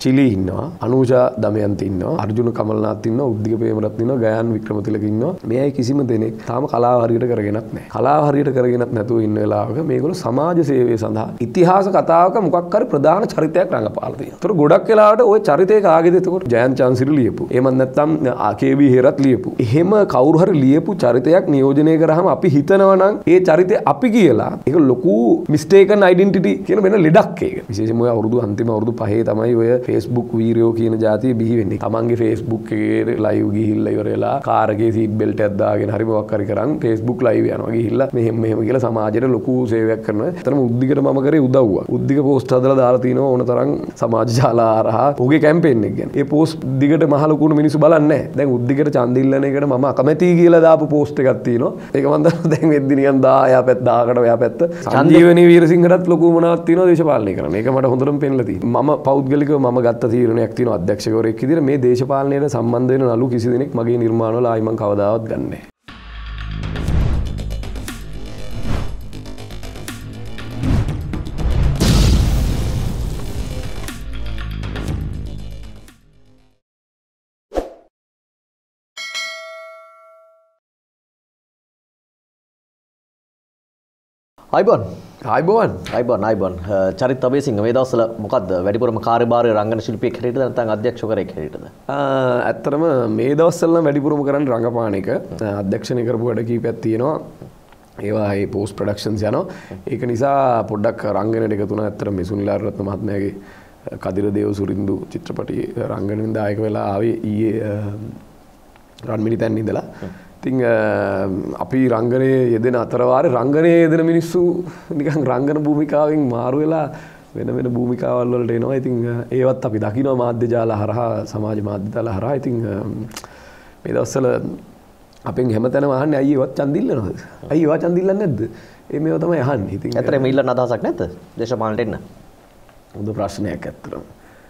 Chile ඉන්නවා, අනුජා දමයන්ති ඉන්නවා, අර්ජුන කමල්නාත් ඉන්නවා, උද්දික ප්‍රේමරත්න ඉන්නවා, ගයාන් වික්‍රමතිලක ඉන්නවා. මේ අය කිසිම දෙනෙක් තාම කලාව හරියට කරගෙනත් නැහැ. කලාව හරියට කරගෙනත් නැතුව ඉන්න වෙලාවක මේගොල්ලෝ සමාජ සේවය සඳහා ඉතිහාස කතාවක මොකක් හරි ප්‍රධාන චරිතයක් රඟපාලා තියෙනවා. ඒතර ගොඩක් වෙලාවට ওই චරිතේ කාගේද එතකොට ජයන් චන්සිරි ලියපු. එහෙමත් නැත්නම් ආකේවි හේරත් ලියපු. එහෙම කවුරු හරි ලියපු චරිතයක් නියෝජනය කරාම අපි හිතනවා නම් ඒ චරිතේ අපි කියලා ඒක ලොකු මිස්ටේකන් ඩෙන්ටිටි කියන වෙන ලෙඩක් ඒක. විශේෂයෙන්ම ඔය අවුරුදු අන්තිම අවුරුදු 5 තමයි ඔය Facebook වීරයෝ කියන જાතිය බිහි වෙන්නේ. තමන්ගේ Facebook එකේ ලයිව් ගිහිල්ලා ඉවර වෙලා කාර් එකේ සීට් බෙල්ට් එකක් දාගෙන හරි මොකක් හරි කරන් Facebook ලයිව් යනවා ගිහිල්ලා මෙහෙම කියලා සමාජයට ලොකු සේවයක් කරනවා. එතනම උද්දිකට මම කරේ උදව්වක්. උද්දික පෝස්ට් හදලා දාලා තිනවා ඕන තරම් සමාජ ජාලා හරහා ඔහුගේ කැම්පේන් එක ගැන. ඒ පෝස්ට් දිගට මහ ලොකුන මිනිස්සු බලන්නේ නැහැ. දැන් උද්දිකට ඡන්ද ඉල්ලන එකට මම අකමැතියි කියලා දාපු පෝස්ට් එකක් තියෙනවා. ඒක මම දැන් වෙද්දි නිකන් 10 යා පැත්ත 10කට ඔයා පැත්ත සංජීවනී වීරසිංහටත් ලොකු මොනවක් තියෙනවා දේශපාලනය කරන්න. ඒක මට හොඳටම පෙන්නලා තියෙනවා. මම පෞද්ගලිකව මම ගත්ත තීරණයක් තියෙනවා අධ්‍යක්ෂකවරයෙක් විදිහට මේ දේශපාලනයට සම්බන්ධ වෙන නළු කිසි දෙනෙක් මගේ නිර්මාණවල ආයි මං කවදාවත් ගන්නෑ නැහැ. අයිබෝන් චරිත අබේසිංහ මේ දවස්වල මොකද්ද වැඩිපුරම කාර්යභාරය රංගන ශිල්පියෙක් හැටියටද නැත්නම් අධ්‍යක්ෂකවරයෙක් හැටියටද? ඇත්තටම මේ දවස්වල නම් වැඩිපුරම කරන්නේ රංගපාන එක. අධ්‍යක්ෂණය කරපු වැඩ කීපයක් තියෙනවා. ඒවා ඒ පෝස්ට් ප්‍රොඩක්ෂන්ස් යනවා. ඒක නිසා පොඩ්ඩක් රංගනයට එකතු වුණා. ඇත්තටම මේ සුනිල් ආරරත්න මහත්මයාගේ කදිර දේව සුරින්දු චිත්‍රපටයේ රංගනෙන් දායක වෙලා ආවේ ඊයේ රන්මිනිතැන් ඉඳලා. ඉතින් අපි රංගනයේ යෙදෙන අතරවාරේ රංගනයේ යෙදෙන මිනිස්සු නිකන් රංගන භූමිකාවෙන් මාරු වෙලා වෙන වෙන භූමිකාවල් වලට එනවා. ඉතින් ඒවත් අපි දකිනවා මාධ්‍ය ජාල හරහා සමාජ මාධ්‍ය ජාල හරහා. ඉතින් මේ දවස්වල අපෙන් හැමතැනම අහන්නේ අයියේ වත් ඡන්ද ඉල්ලනවද? අයියේ වා ඡන්ද ඉල්ලන්නේ නැද්ද? මේව තමයි අහන්නේ. ඉතින් ඇත්තටම ඉල්ලන්න අදහසක් නැද්ද? දේශපාලනට එන්න. හොඳ ප්‍රශ්නයක් ඇත්තටම.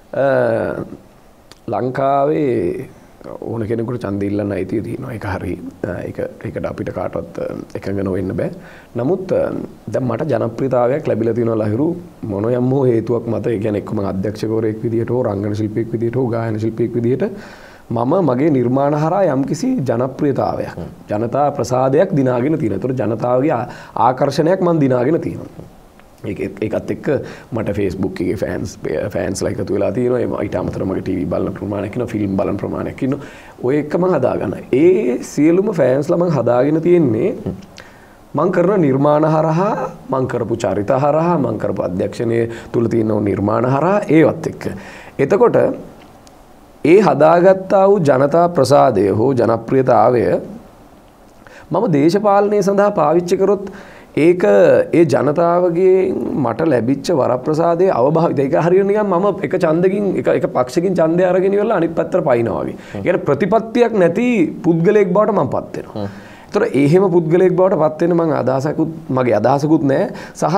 ලංකාවේ ඕන කෙනෙකුට ඡන්ද ඉල්ලන්න අයිතිය තියෙනවා. ඒක හරි. ඒකට අපිට කාටවත් එකඟ නොවෙන්න බෑ. නමුත් දැන් මට ජනප්‍රියතාවයක් ලැබිලා තියෙනවා ලහිරු මොන යම් හෝ හේතුවක් මත. ඒ කියන්නේ එක්කම අධ්‍යක්ෂකවරයෙක් විදියට හෝ රංගන ශිල්පියෙක් විදියට හෝ ගායන ශිල්පියෙක් විදියට මම මගේ නිර්මාණ හරහා යම්කිසි ජනප්‍රියතාවයක් ජනතා ප්‍රසාදයක් දිනාගෙන තියෙනවා. ඒතර ජනතාවගේ ආකර්ෂණයක් මම දිනාගෙන තියෙනවා. ඒකත් එක්ක මට Facebook එකේ ෆෑන්ස්ලා එකතු වෙලා තියෙනවා. ඊට අමතරව මගේ ටීවී බලන ප්‍රමාණයක් ඉන්නවා, ෆිල්ම් බලන ප්‍රමාණයක් ඉන්නවා. ඔය එක මම හදාගන්නවා. ඒ සියලුම ෆෑන්ස්ලා මම හදාගෙන තියෙන්නේ මං කරන නිර්මාණ හරහා, මං කරපු චරිත හරහා, මං කරපු අධ්‍යක්ෂණය තුල තියෙන නිර්මාණ හරහා ඒවත් එක්ක. එතකොට ඒ හදාගත්තා වූ ජනතා ප්‍රසාදය හෝ ජනප්‍රියතාවය මම දේශපාලනය සඳහා පාවිච්චි කරොත් ඒක ඒ ජනතාවගේ මට ලැබිච්ච වරප්‍රසාදයේ අවභාවිත. ඒක හරියට නිකන් මම එක ඡන්දකින් එක පක්ෂකින් ඡන්දය අරගෙන ඉවරලා අනිත් පැත්තට පයින්නවා වගේ. ඒ කියන්නේ ප්‍රතිපත්තියක් නැති පුද්ගලයෙක් බවට මම පත් වෙනවා. ඒතර එහෙම පුද්ගලයෙක් බවට පත් වෙන්න මගේ අදහසකුත් නැහැ. සහ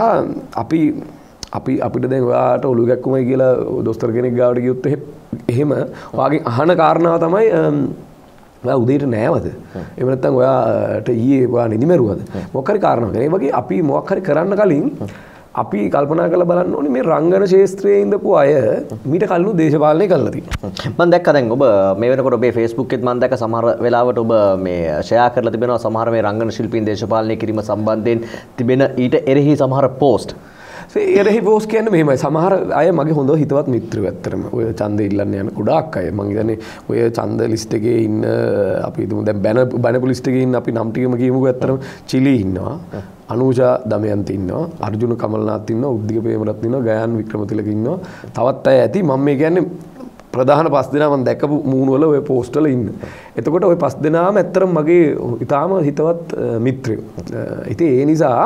අපිට දැන් ඔයාට ඔලු ගැක්කුමයි කියලා දොස්තර කෙනෙක් ගාවට ගියොත් එහෙම ඔයාගෙන් අහන කාරණාව තමයි ඔයා උදේට නෑවද? එහෙම නැත්නම් ඔයාට ඊයේ ඔයා නිදි මරුවද? මොකක් හරි කාරණාවක්. ඒ වගේ අපි මොකක් හරි කරන්න කලින් අපි කල්පනා කරලා බලන්න ඕනේ මේ රංගන ශාස්ත්‍රයේ ඉඳපු අය මීට කලින් දේශපාලනය කළා තියෙනවා. මම දැක්කා දැන් ඔබ මේ වෙනකොට ඔබේ Facebook එකෙත් මම දැක්ක සමහර වෙලාවට ඔබ මේ ෂෙයා කරලා තිබෙනවා සමහර මේ රංගන ශිල්පීන් දේශපාලනය කිරීම සම්බන්ධයෙන් තිබෙන ඊට එරෙහි සමහර පෝස්ට්. එරෙහි පෝස්ට් කියන්නේ මෙහෙමයි. සමහර අය මගේ හොඳ හිතවත් මිත්‍රයෝ ඇත්තටම. ඔය ඡන්ද ඉල්ලන්න යන ගොඩාක් අය. මම හිතන්නේ ඔය ඡන්ද ලිස්ට් එකේ ඉන්න අපි හිතමු දැන් බැනපු ලිස්ට් එකේ ඉන්න අපි නම් ටිකම කියමුකෝ ඇත්තටම චිලි ඉන්නවා. අනුජා දමයන්ති ඉන්නවා. අර්ජුන කමල්නාත් ඉන්නවා. උද්දික ප්‍රේමරත්න ඉන්නවා. ගයාන් වික්‍රමතිලක ඉන්නවා. තවත් අය ඇති. මම මේ කියන්නේ ප්‍රධාන 5 දෙනා මම දැකපු මූණ වල ඔය පෝස්ට් වල ඉන්න. එතකොට ඔය 5 දෙනාම ඇත්තටම මගේ ඊටාම හිතවත් මිත්‍රයෝ. ඉතින් ඒ නිසා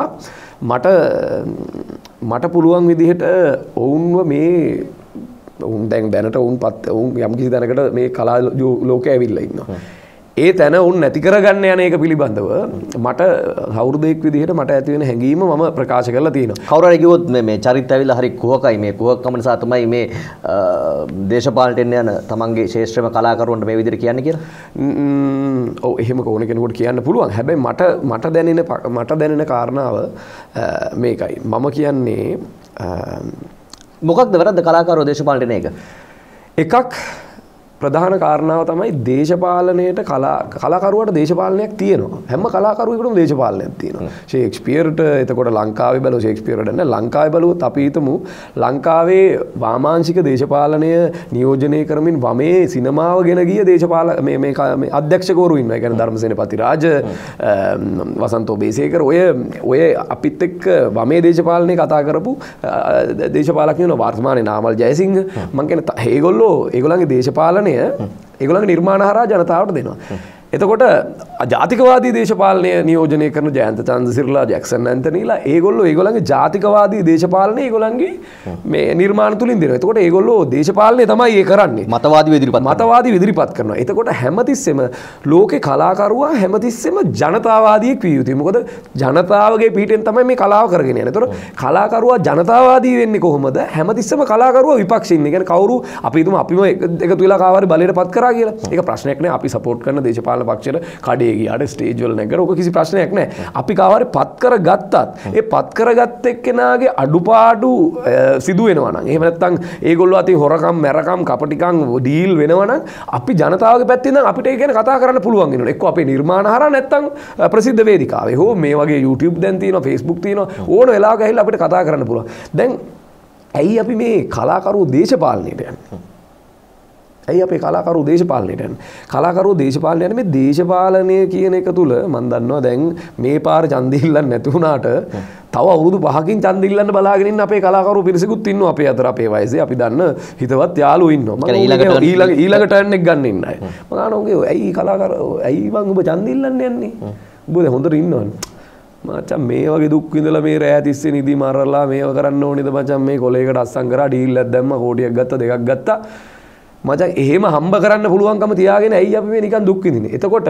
මට පුළුවන් විදිහට ඔවුන්ව මේ ඔවුන් දැන් දැනට ඔවුන් යම් කිසි දැනකට මේ කලා ලෝකයේ ඇවිල්ලා ඉන්නවා. ඒ තැන ඔවුන් නැති කරගන්න යන එක පිළිබඳව මට හවුරුදෙක් විදිහට මට ඇති වෙන හැඟීම මම ප්‍රකාශ කරලා තියෙනවා. කවුරු හරි කිව්වොත් මේ චරිත ඇවිල්ලා හරි කුහකයි මේ කුහකකම නිසා තමයි මේ දේශපාලනට එන්න යන තමන්ගේ ශේෂ්ත්‍රම කලාකරුවන්ට මේ විදිහට කියන්නේ කියලා. ඔව් එහෙම ඕන කෙනෙකුට කියන්න පුළුවන්. හැබැයි මට දැනෙන කාරණාව මේකයි. මම කියන්නේ මොකක්ද වැරද්ද කලාකාරෝ දේශපාලනට එන එක? එකක් ප්‍රධාන කාරණාව තමයි දේශපාලනයට කලාකරුවට දේශපාලනයක් තියෙනවා. හැම කලාකරුවෙකුටම දේශපාලනයක් තියෙනවා. ෂේක්ස්පියර්ට එතකොට ලංකාවේ බැලුව ෂේක්ස්පියර්ට නෑ ලංකාවේ බැලුවොත් අපි හිතමු ලංකාවේ වාමාංශික දේශපාලනය නියෝජනය කරමින් වමේ සිනමාව ගෙන ගිය දේශපාල මේ අධ්‍යක්ෂකවරු ඉන්නවා. ඒ කියන්නේ ධර්මසේන පතිරාජ වසන්තෝ බේසේකර ඔය අපිත් එක්ක වමේ දේශපාලනය කතා කරපු දේශපාලකයෝ වර්තමානයේ නාමල් ජයසිංහ මම කියන්නේ ඒගොල්ලන්ගේ දේශපාලනය ඒගොල්ලන්ගේ නිර්මාණ හරහා ජනතාවට දෙනවා. එතකොට ජාතිකවාදී දේශපාලනය නියෝජනය කරන ජයන්ත චන්ද්‍රසිරිලා ජැක්සන් ඇන්තනීලා ඒගොල්ලන්ගේ ජාතිකවාදී දේශපාලනය ඒගොල්ලන්ගේ මේ නිර්මාණ තුලින් දෙනවා. එතකොට ඒගොල්ලෝ දේශපාලනය තමයි ඒ කරන්නේ. මතවාදී ඉදිරිපත් කරනවා. එතකොට හැමතිස්සෙම ලෝකේ කලාකරුවා හැමතිස්සෙම ජනතාවාදියෙක් විය යුතුයි. මොකද ජනතාවගේ පිටෙන් තමයි මේ කලාව කරගෙන යන්නේ. එතකොට කලාකරුවා ජනතාවාදී වෙන්නේ කොහොමද? හැමතිස්සෙම කලාකරුවා විපක්ෂේ ඉන්නේ. කියන්නේ කවුරු අපි හිතමු අපිම එකතු වෙලා කාවාරි බලයට පත් කරා කියලා. ඒක ප්‍රශ්නයක් නෑ. අපි සපෝට් කරන දේශපාලන පක්ෂයට කඩේ ගියාට ස්ටේජ් වල නැගලා ඔක කිසි ප්‍රශ්නයක් නැහැ. අපි කාවාරි පත් කරගත්තත් ඒ පත් කරගත්ත එක්කෙනාගේ අඩුපාඩු සිදු වෙනවා නම් එහෙම නැත්නම් ඒගොල්ලෝ අතින් හොරකම් මැරකම් කපටිකම් ඩීල් වෙනවා නම් අපි ජනතාවගේ පැත්තෙන් නම් අපිට ඒ ගැන කතා කරන්න පුළුවන් වෙනවා. එක්ක අපේ නිර්මාණ හරහා නැත්නම් ප්‍රසිද්ධ වේදිකාවේ හෝ මේ වගේ YouTube දැන් තියෙනවා Facebook තියෙනවා ඕන වෙලාවක ඇවිල්ලා අපිට කතා කරන්න පුළුවන්. දැන් ඇයි අපි මේ කලාකරුවෝ දේශපාලනයට යන්නේ? ඇයි අපේ කලාකරුවෝ දේශපාලනයට යන්නේ? කලාකරුවෝ දේශපාලනයට යන්නේ මේ දේශපාලනය කියන එක තුල මම දන්නවා දැන් මේ පාර ඡන්දෙ ඉල්ලන්න නැති වුණාට තව අවුරුදු 5කින් ඡන්දෙ ඉල්ලන්න බලාගෙන ඉන්න අපේ කලාකරුවෝ පිරිසකුත් ඉන්නවා අපේ අතර අපේ වයසේ අපි දන්න හිතවත් යාළුවෝ ඉන්නවා. ඊළඟ ටර්න් එක ගන්න ඉන්න අය. මම අහනවා ඇයි කලාකරුවෝ ඇයි මං ඔබ ඡන්දෙ ඉල්ලන්න යන්නේ? ඔබ දැන් හොඳට ඉන්නවනේ. මචං මේ වගේ දුක් විඳලා මේ රෑ තිස්සේ නිදි මරලා මේව කරන්න ඕනේද මචං මේ කොලේකට අස්සම් කරා ඩීල් එකක් දැම්මා කෝටියක් ගත්තා දෙකක් ගත්තා මචං එහෙම හම්බ කරන්න පුළුවන්කම තියාගෙන ඇයි අපි මේ නිකන් දුක් විඳින්නේ? එතකොට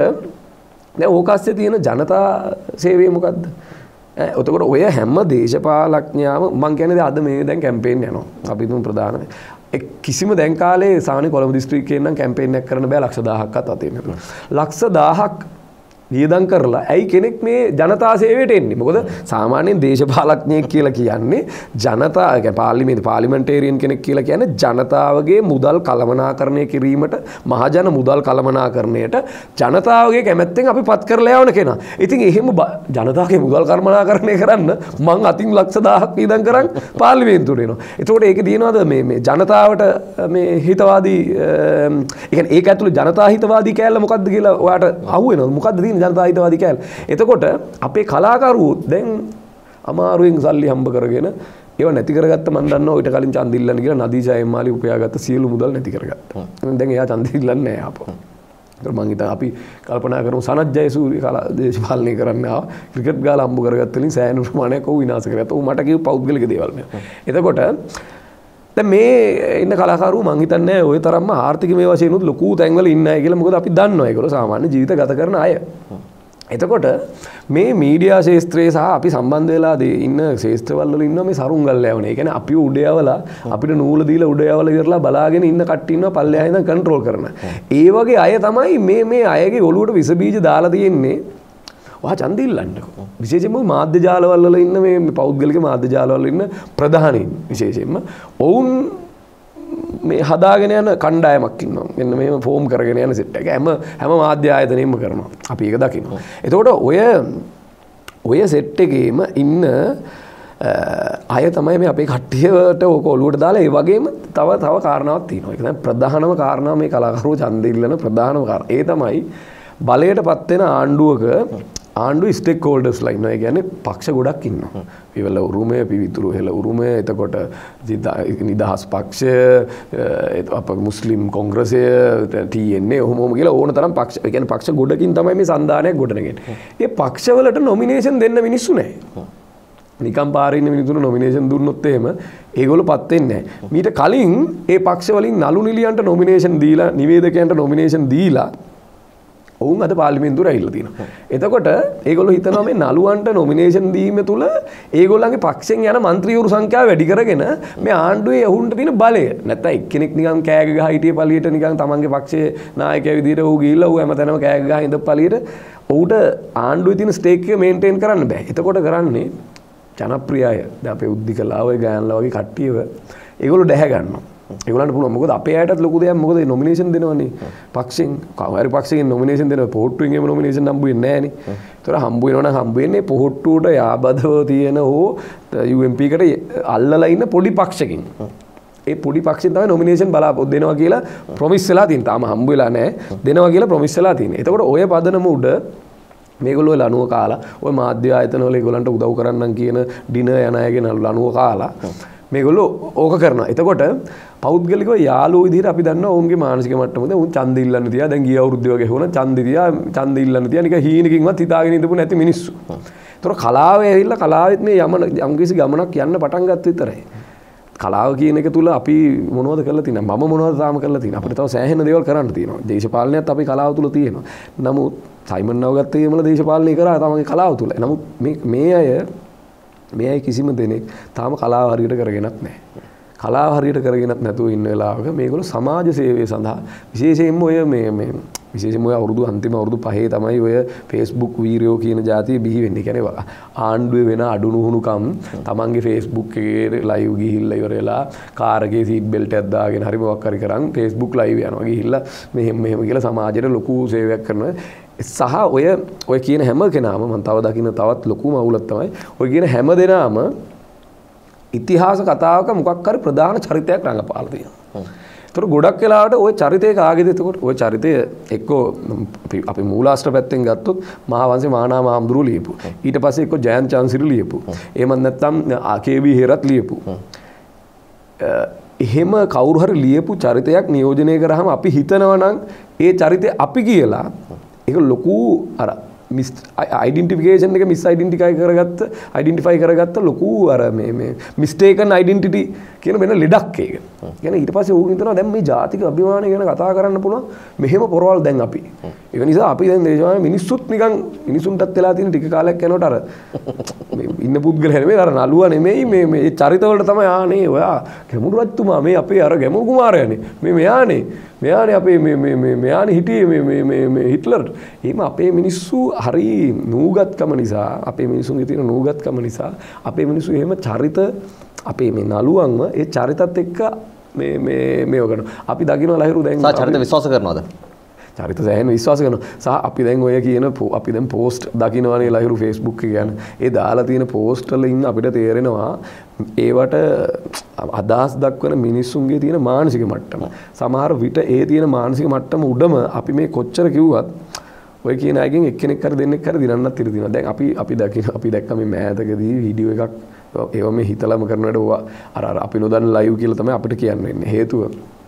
දැන් ඕකස්සේ තියෙන ජනතා සේවය මොකද්ද? එතකොට ඔය හැම දේශපාලඥයාම මම කියන්නේ අද මේ දැන් කැම්පේන් යනවා. අපි තුන් ප්‍රධාන කිසිම දැන් කාලේ සාමාන්‍ය කොළඹ දිස්ත්‍රික්කයෙන් නම් කැම්පේන් එකක් කරන්න බෑ 100000ක්වත් අතේ නේද? 100000ක් වියදම් කරලා ඇයි කෙනෙක් මේ ජනතා සේවයට එන්නේ? මොකද සාමාන්‍යයෙන් දේශපාලඥයෙක් කියලා කියන්නේ ජනතා පාර්ලිමේන්ටේරියන් කෙනෙක් කියලා කියන්නේ ජනතාවගේ මුදල් කළමනාකරණය කිරීමට මහජන මුදල් කළමනාකරණයට ජනතාවගේ කැමැත්තෙන් අපි පත් කරලා යවන කෙනා. ඉතින් එහෙම ජනතාවගේ මුදල් කළමනාකරණය කරන්න මං අතින් 100000ක් වියදම් කරන් පාර්ලිමේන්තුවට එනවා. එතකොට ඒක දිනනවාද මේ ජනතාවට මේ හිතවාදී ඒ කියන්නේ ඒක ඇතුළේ ජනතා හිතවාදී කෑල්ල මොකද්ද කියලා ඔයාට අහුවෙනවද? මොකද්ද තියෙන්නේ ජනතා හිතවාදී කෑල්ල? එතකොට අපේ කලාකරුවෝ දැන් අමාරුවෙන් සල්ලි හම්බ කරගෙන ඒව නැති කරගත්ත මම දන්නවා ඊට කලින් ඡන්ද ඉල්ලන්න කියලා නදීෂා එම්මාලි උපයාගත්ත සියලු මුදල් නැති කරගත්තා. දැන් එයා ඡන්ද ඉල්ලන්නේ නැහැ ආපහු. ඒතර මං හිතා අපි කල්පනා කරමු සනත් ජයසූරිය කලා දේශපාලනය කරන්න ආවා. ක්‍රිකට් ගාලා හම්බ කරගත්ත වලින් සෑහෙන ප්‍රමාණයක් ඔව් විනාශ කරගත්තා. ඌ මට කිව්ව පෞද්ගලික දේවල් නේ. එතකොට දැන් මේ ඉන්න කලාකරුවෝ මං හිතන්නේ ඔය තරම්ම ආර්ථිකමය වශයෙන් උත් ලොකු තැන්වල ඉන්න අය කියලා. මොකද අපි දන්නවා ඒගොල්ලෝ සාමාන්‍ය ජීවිත ගත කරන අය. එතකොට මේ මීඩියා ශාස්ත්‍රයේ සහ අපි සම්බන්ධ වෙලා ඉන්න ශාස්ත්‍රවල වල ඉන්නවා මේ සරුංගල් යවනේ. ඒ කියන්නේ අපි උඩ යවලා අපිට නූල දීලා උඩ යවලා ඉවරලා බලාගෙන ඉන්න කට්ටිය ඉන්නවා පල්ලෙහා ඉඳන් කන්ට්‍රෝල් කරන. ඒ වගේ අය තමයි මේ අයගේ ඔළුවට විස බීජ දාලා තියෙන්නේ. ඔයා ඡන්ද ඉල්ලන්නකෝ. විශේෂයෙන්ම මාධ්‍ය ජාලවල වල ඉන්න මේ පෞද්ගලික මාධ්‍ය ජාලවල ඉන්න ප්‍රධානීන් විශේෂයෙන්ම ඔවුන් මේ හදාගෙන යන කණ්ඩායමක් ඉන්නවා. මෙන්න මේව ෆෝම් කරගෙන යන සෙට් එක හැම මාධ්‍ය ආයතනෙම කරනවා. අපි ඒක දකිනවා. එතකොට ඔය සෙට් එකේම ඉන්න අය තමයි මේ අපේ කට්ටියට ඕක ඔලුවට දාලා ඒ වගේම තව කාරණාවක් තියෙනවා. ඒක තමයි ප්‍රධානම කාරණාව මේ කලාකරුවෝ ඡන්ද ඉල්ලන ප්‍රධානම කාරණා. ඒ තමයි බලයටපත් වෙන ආණ්ඩුවේ ස්ටේක් හෝල්ඩර්ස්ලා ඉන්නවා. ඒ කියන්නේ පක්ෂ ගොඩක් ඉන්නවා. පිවල උරුමය, පිවිතුරු හෙළ උරුමය, එතකොට නිදහස් පක්ෂය, අපේ මුස්ලිම් කොංග්‍රසය, TNA ඔහොම කියලා ඕන තරම් පක්ෂ. ඒ කියන්නේ පක්ෂ ගොඩකින් තමයි මේ සන්දානයක් ගොඩනගන්නේ. මේ පක්ෂවලට නොමිනේෂන් දෙන්න මිනිස්සු නැහැ. නිකම් පාරේ ඉන්න මිනිතුරු නොමිනේෂන් දුන්නොත් එහෙම ඒගොල්ලෝ පත් වෙන්නේ නැහැ. මීට කලින් ඒ පක්ෂ වලින් නළු නිලියන්ට නොමිනේෂන් දීලා, නිවේදකයන්ට නොමිනේෂන් දීලා ඔවුන් අද පාර්ලිමේන්තුවට ඇවිල්ලා තියෙනවා. එතකොට ඒගොල්ලෝ හිතනවා මේ නළුවන්ට නොමිනේෂන් දීම තුළ ඒගොල්ලන්ගේ පක්ෂෙන් යන മന്ത്രിවරු සංඛ්‍යාව වැඩි කරගෙන මේ ආණ්ඩුවේ ඔවුන්ට තියෙන බලය නැත්තම් එක්කෙනෙක් නිකන් කෑග ගහ හිටියේ පළියට නිකන් තමන්ගේ පක්ෂයේ නායකයා විදිහට ඌ ගිහිල්ලා ඌ හැමතැනම කෑග ගහ ඉඳ පළියට ඌට ආණ්ඩුවේ තියෙන ස්ටේක් එක මේන්ටේන් කරන්න බෑ. එතකොට කරන්නේ ජනප්‍රිය අය දැන් අපේ උද්දිකලා ඔය ගෑන්ලා වගේ කට්ටියව ඒගොල්ලෝ දැහැ ගන්නවා. ඒගොල්ලන්ට පුළුවන්. මොකද අපේ අයටත් ලොකු දෙයක් මොකද නොමිනේෂන් දෙනවනේ. පක්ෂෙන් කවුරු පක්ෂයෙන් නොමිනේෂන් දෙනවා. පොහොට්ටුවෙන් එහෙම නොමිනේෂන් හම්බ වෙන්නේ නැහනේ. ඒතර හම්බ වෙනවනම් හම්බ වෙන්නේ පොහොට්ටුවට යාබදව තියෙන හෝ UMP එකට අල්ලලා ඉන්න පොඩි පක්ෂකින්. ඒ පොඩි පක්ෂෙන් තමයි නොමිනේෂන් බලාපොරොත්තු දෙනවා කියලා ප්‍රොමිස් වෙලා තියෙන. තාම හම්බ වෙලා නැහැ. දෙනවා කියලා ප්‍රොමිස් වෙලා තියෙන. එතකොට ඔය පදනම උඩ මේගොල්ලෝ ලනුව කාලා ඔය මාධ්‍ය ආයතන වල ඒගොල්ලන්ට උදව් කරන්නම් කියන ඩිනර් යන අයගෙන ලනුව කාලා මේගොල්ලෝ ඕක කරනවා. එතකොට පෞද්ගලිකව යාළුවෝ විදිහට අපි දන්නවා ඔවුන්ගේ මානසික මට්ටමද උන් ඡන්ද ඉල්ලන්න තියා දැන් ගිය අවුරුද්දේ වගේ වුණා ඡන්ද ඉල්ලන්න තියා නිකන් හීනකින්වත් හිතාගෙන ඉඳපු නැති මිනිස්සු. ඒතර කලාවේ ඇවිල්ලා කලාවෙත් මේ යම්කිසි ගමනක් යන්න පටන් ගත්ත විතරයි. කලාව කියන එක තුල අපි මොනවද කරලා තියෙන්නේ? මම මොනවද තාම කරලා තියෙන්නේ? අපිට තව සෑහෙන දේවල් කරන්න තියෙනවා. දේශපාලනයත් අපි කලාව තුල තියෙනවා. නමුත් සයිමන් නවගත්තේ එමල දේශපාලනය කරා තමයි කලාව තුල. නමුත් මේ අය කිසිම දෙනෙක් තාම කලාව හරියට කරගෙනත් නැහැ. කලාව හරියට කරගෙනත් නැතුව ඉන්න වෙලාවක මේගොල්ලෝ සමාජ සේවය සඳහා විශේෂයෙන්ම ඔය විශේෂයෙන්ම ඔය අන්තිම අවුරුදු 5 තමයි ඔය Facebook වීරයෝ කියන જાතිය බිහි වෙන්නේ. කියන්නේ ආණ්ඩුවේ වෙන අඩුණුහුණුකම් තමන්ගේ Facebook එකේ ලයිව් ගිහිල්ලා ඉවර වෙලා කාර් එකේ සීට් බෙල්ට් එකක් දාගෙන හරි මොකක් හරි කරන් Facebook ලයිව් යනවා ගිහිල්ලා මෙහෙම කියලා සමාජයට ලොකු සේවයක් කරනවා. සහ ඔය කියන හැම කෙනාම මම තව දකින්න තවත් ලොකුම අවුලක් තමයි ඔය කියන හැම දෙනාම ඉතිහාස කතාවක මොකක් හරි ප්‍රධාන චරිතයක් රඟපාලා තියෙනවා. ඒතර ගොඩක් වෙලාවට ওই චරිතය කාගේද? එතකොට ওই චරිතය එක්කෝ අපි මූලාශ්‍ර පැත්තෙන් ගත්තොත් මහාවංශේ මහානාම හාමුදුරුවෝ ලියපු. ඊට පස්සේ එක්කෝ ජයන්ත් චන්සිරි ලියපු. එහෙම නැත්නම් ආකේවි හේරත් ලියපු. එහෙම කවුරු හරි ලියපු චරිතයක් නියෝජනය කරාම අපි හිතනවා නම් ඒ චරිතය අපි කියලා ඒක ලොකු අර මිස් අයිඩෙන්ටිෆිකේෂන් එක අයිඩෙන්ටිෆයි කරගත්ත ලොකු අර මේ මිස්ටේකන් අයිඩෙන්ටිටි කියන වෙන ලෙඩක් ඒක. කියන්නේ ඊට පස්සේ ඌ හිතනවා දැන් මේ ජාතික අභිමානය ගැන කතා කරන්න පුළුවන් මෙහෙම පොරවල් දැන් අපි. ඒක නිසා අපි දැන් දේශපාලන මිනිස්සුත් නිකන් මිනිසුන්ටත් වෙලා තියෙන ටික කාලයක් යනකොට අර ඉන්න පුද්ගලයා නෙමෙයි අර නළුවා නෙමෙයි මේ චරිතවලට තමයි ආනේ ඔයා ගැමුණු රජතුමා මේ අපේ අර ගැමුණු කුමාරයානේ මේ මෙයානේ අපේ මෙයානේ හිටියේ මේ හිට්ලර්. එහෙම අපේ මිනිස්සු හරි නූගත්කම නිසා අපේ මිනිසුන්ගේ තියෙන නූගත්කම නිසා අපේ මිනිස්සු එහෙම චරිත අපේ මේ නළුවන්ව ඒ චරිතත් එක්ක මේව කරනවා. අපි දකින්න ලහිරු දැන් චරිත විශ්වාස කරනවද? චරිත සෑහෙන විශ්වාස කරනවා. සහ අපි දැන් ඔය කියන අපි දැන් පෝස්ට් දකින්නවනේ ලහිරු Facebook එක ගැන. ඒ දාලා තියෙන පෝස්ට් වලින් අපිට තේරෙනවා ඒවට අදහස් දක්වන මිනිස්සුන්ගේ තියෙන මානසික මට්ටම. සමහර විට ඒ තියෙන මානසික මට්ටම උඩම අපි මේ කොච්චර කිව්වත් ඔය කියන අයගෙන් එක්කෙනෙක් හරි දෙන්නෙක් හරි දිනන්නත් ඉඩ තියෙනවා. දැන් අපි දැක්ක මේ මෑතකදී වීඩියෝ එකක් ඒව මේ හිතලම කරනකොට ඕවා අර අපි නොදන්න ලයිව් කියලා තමයි අපිට කියන්න වෙන්නේ. හේතුව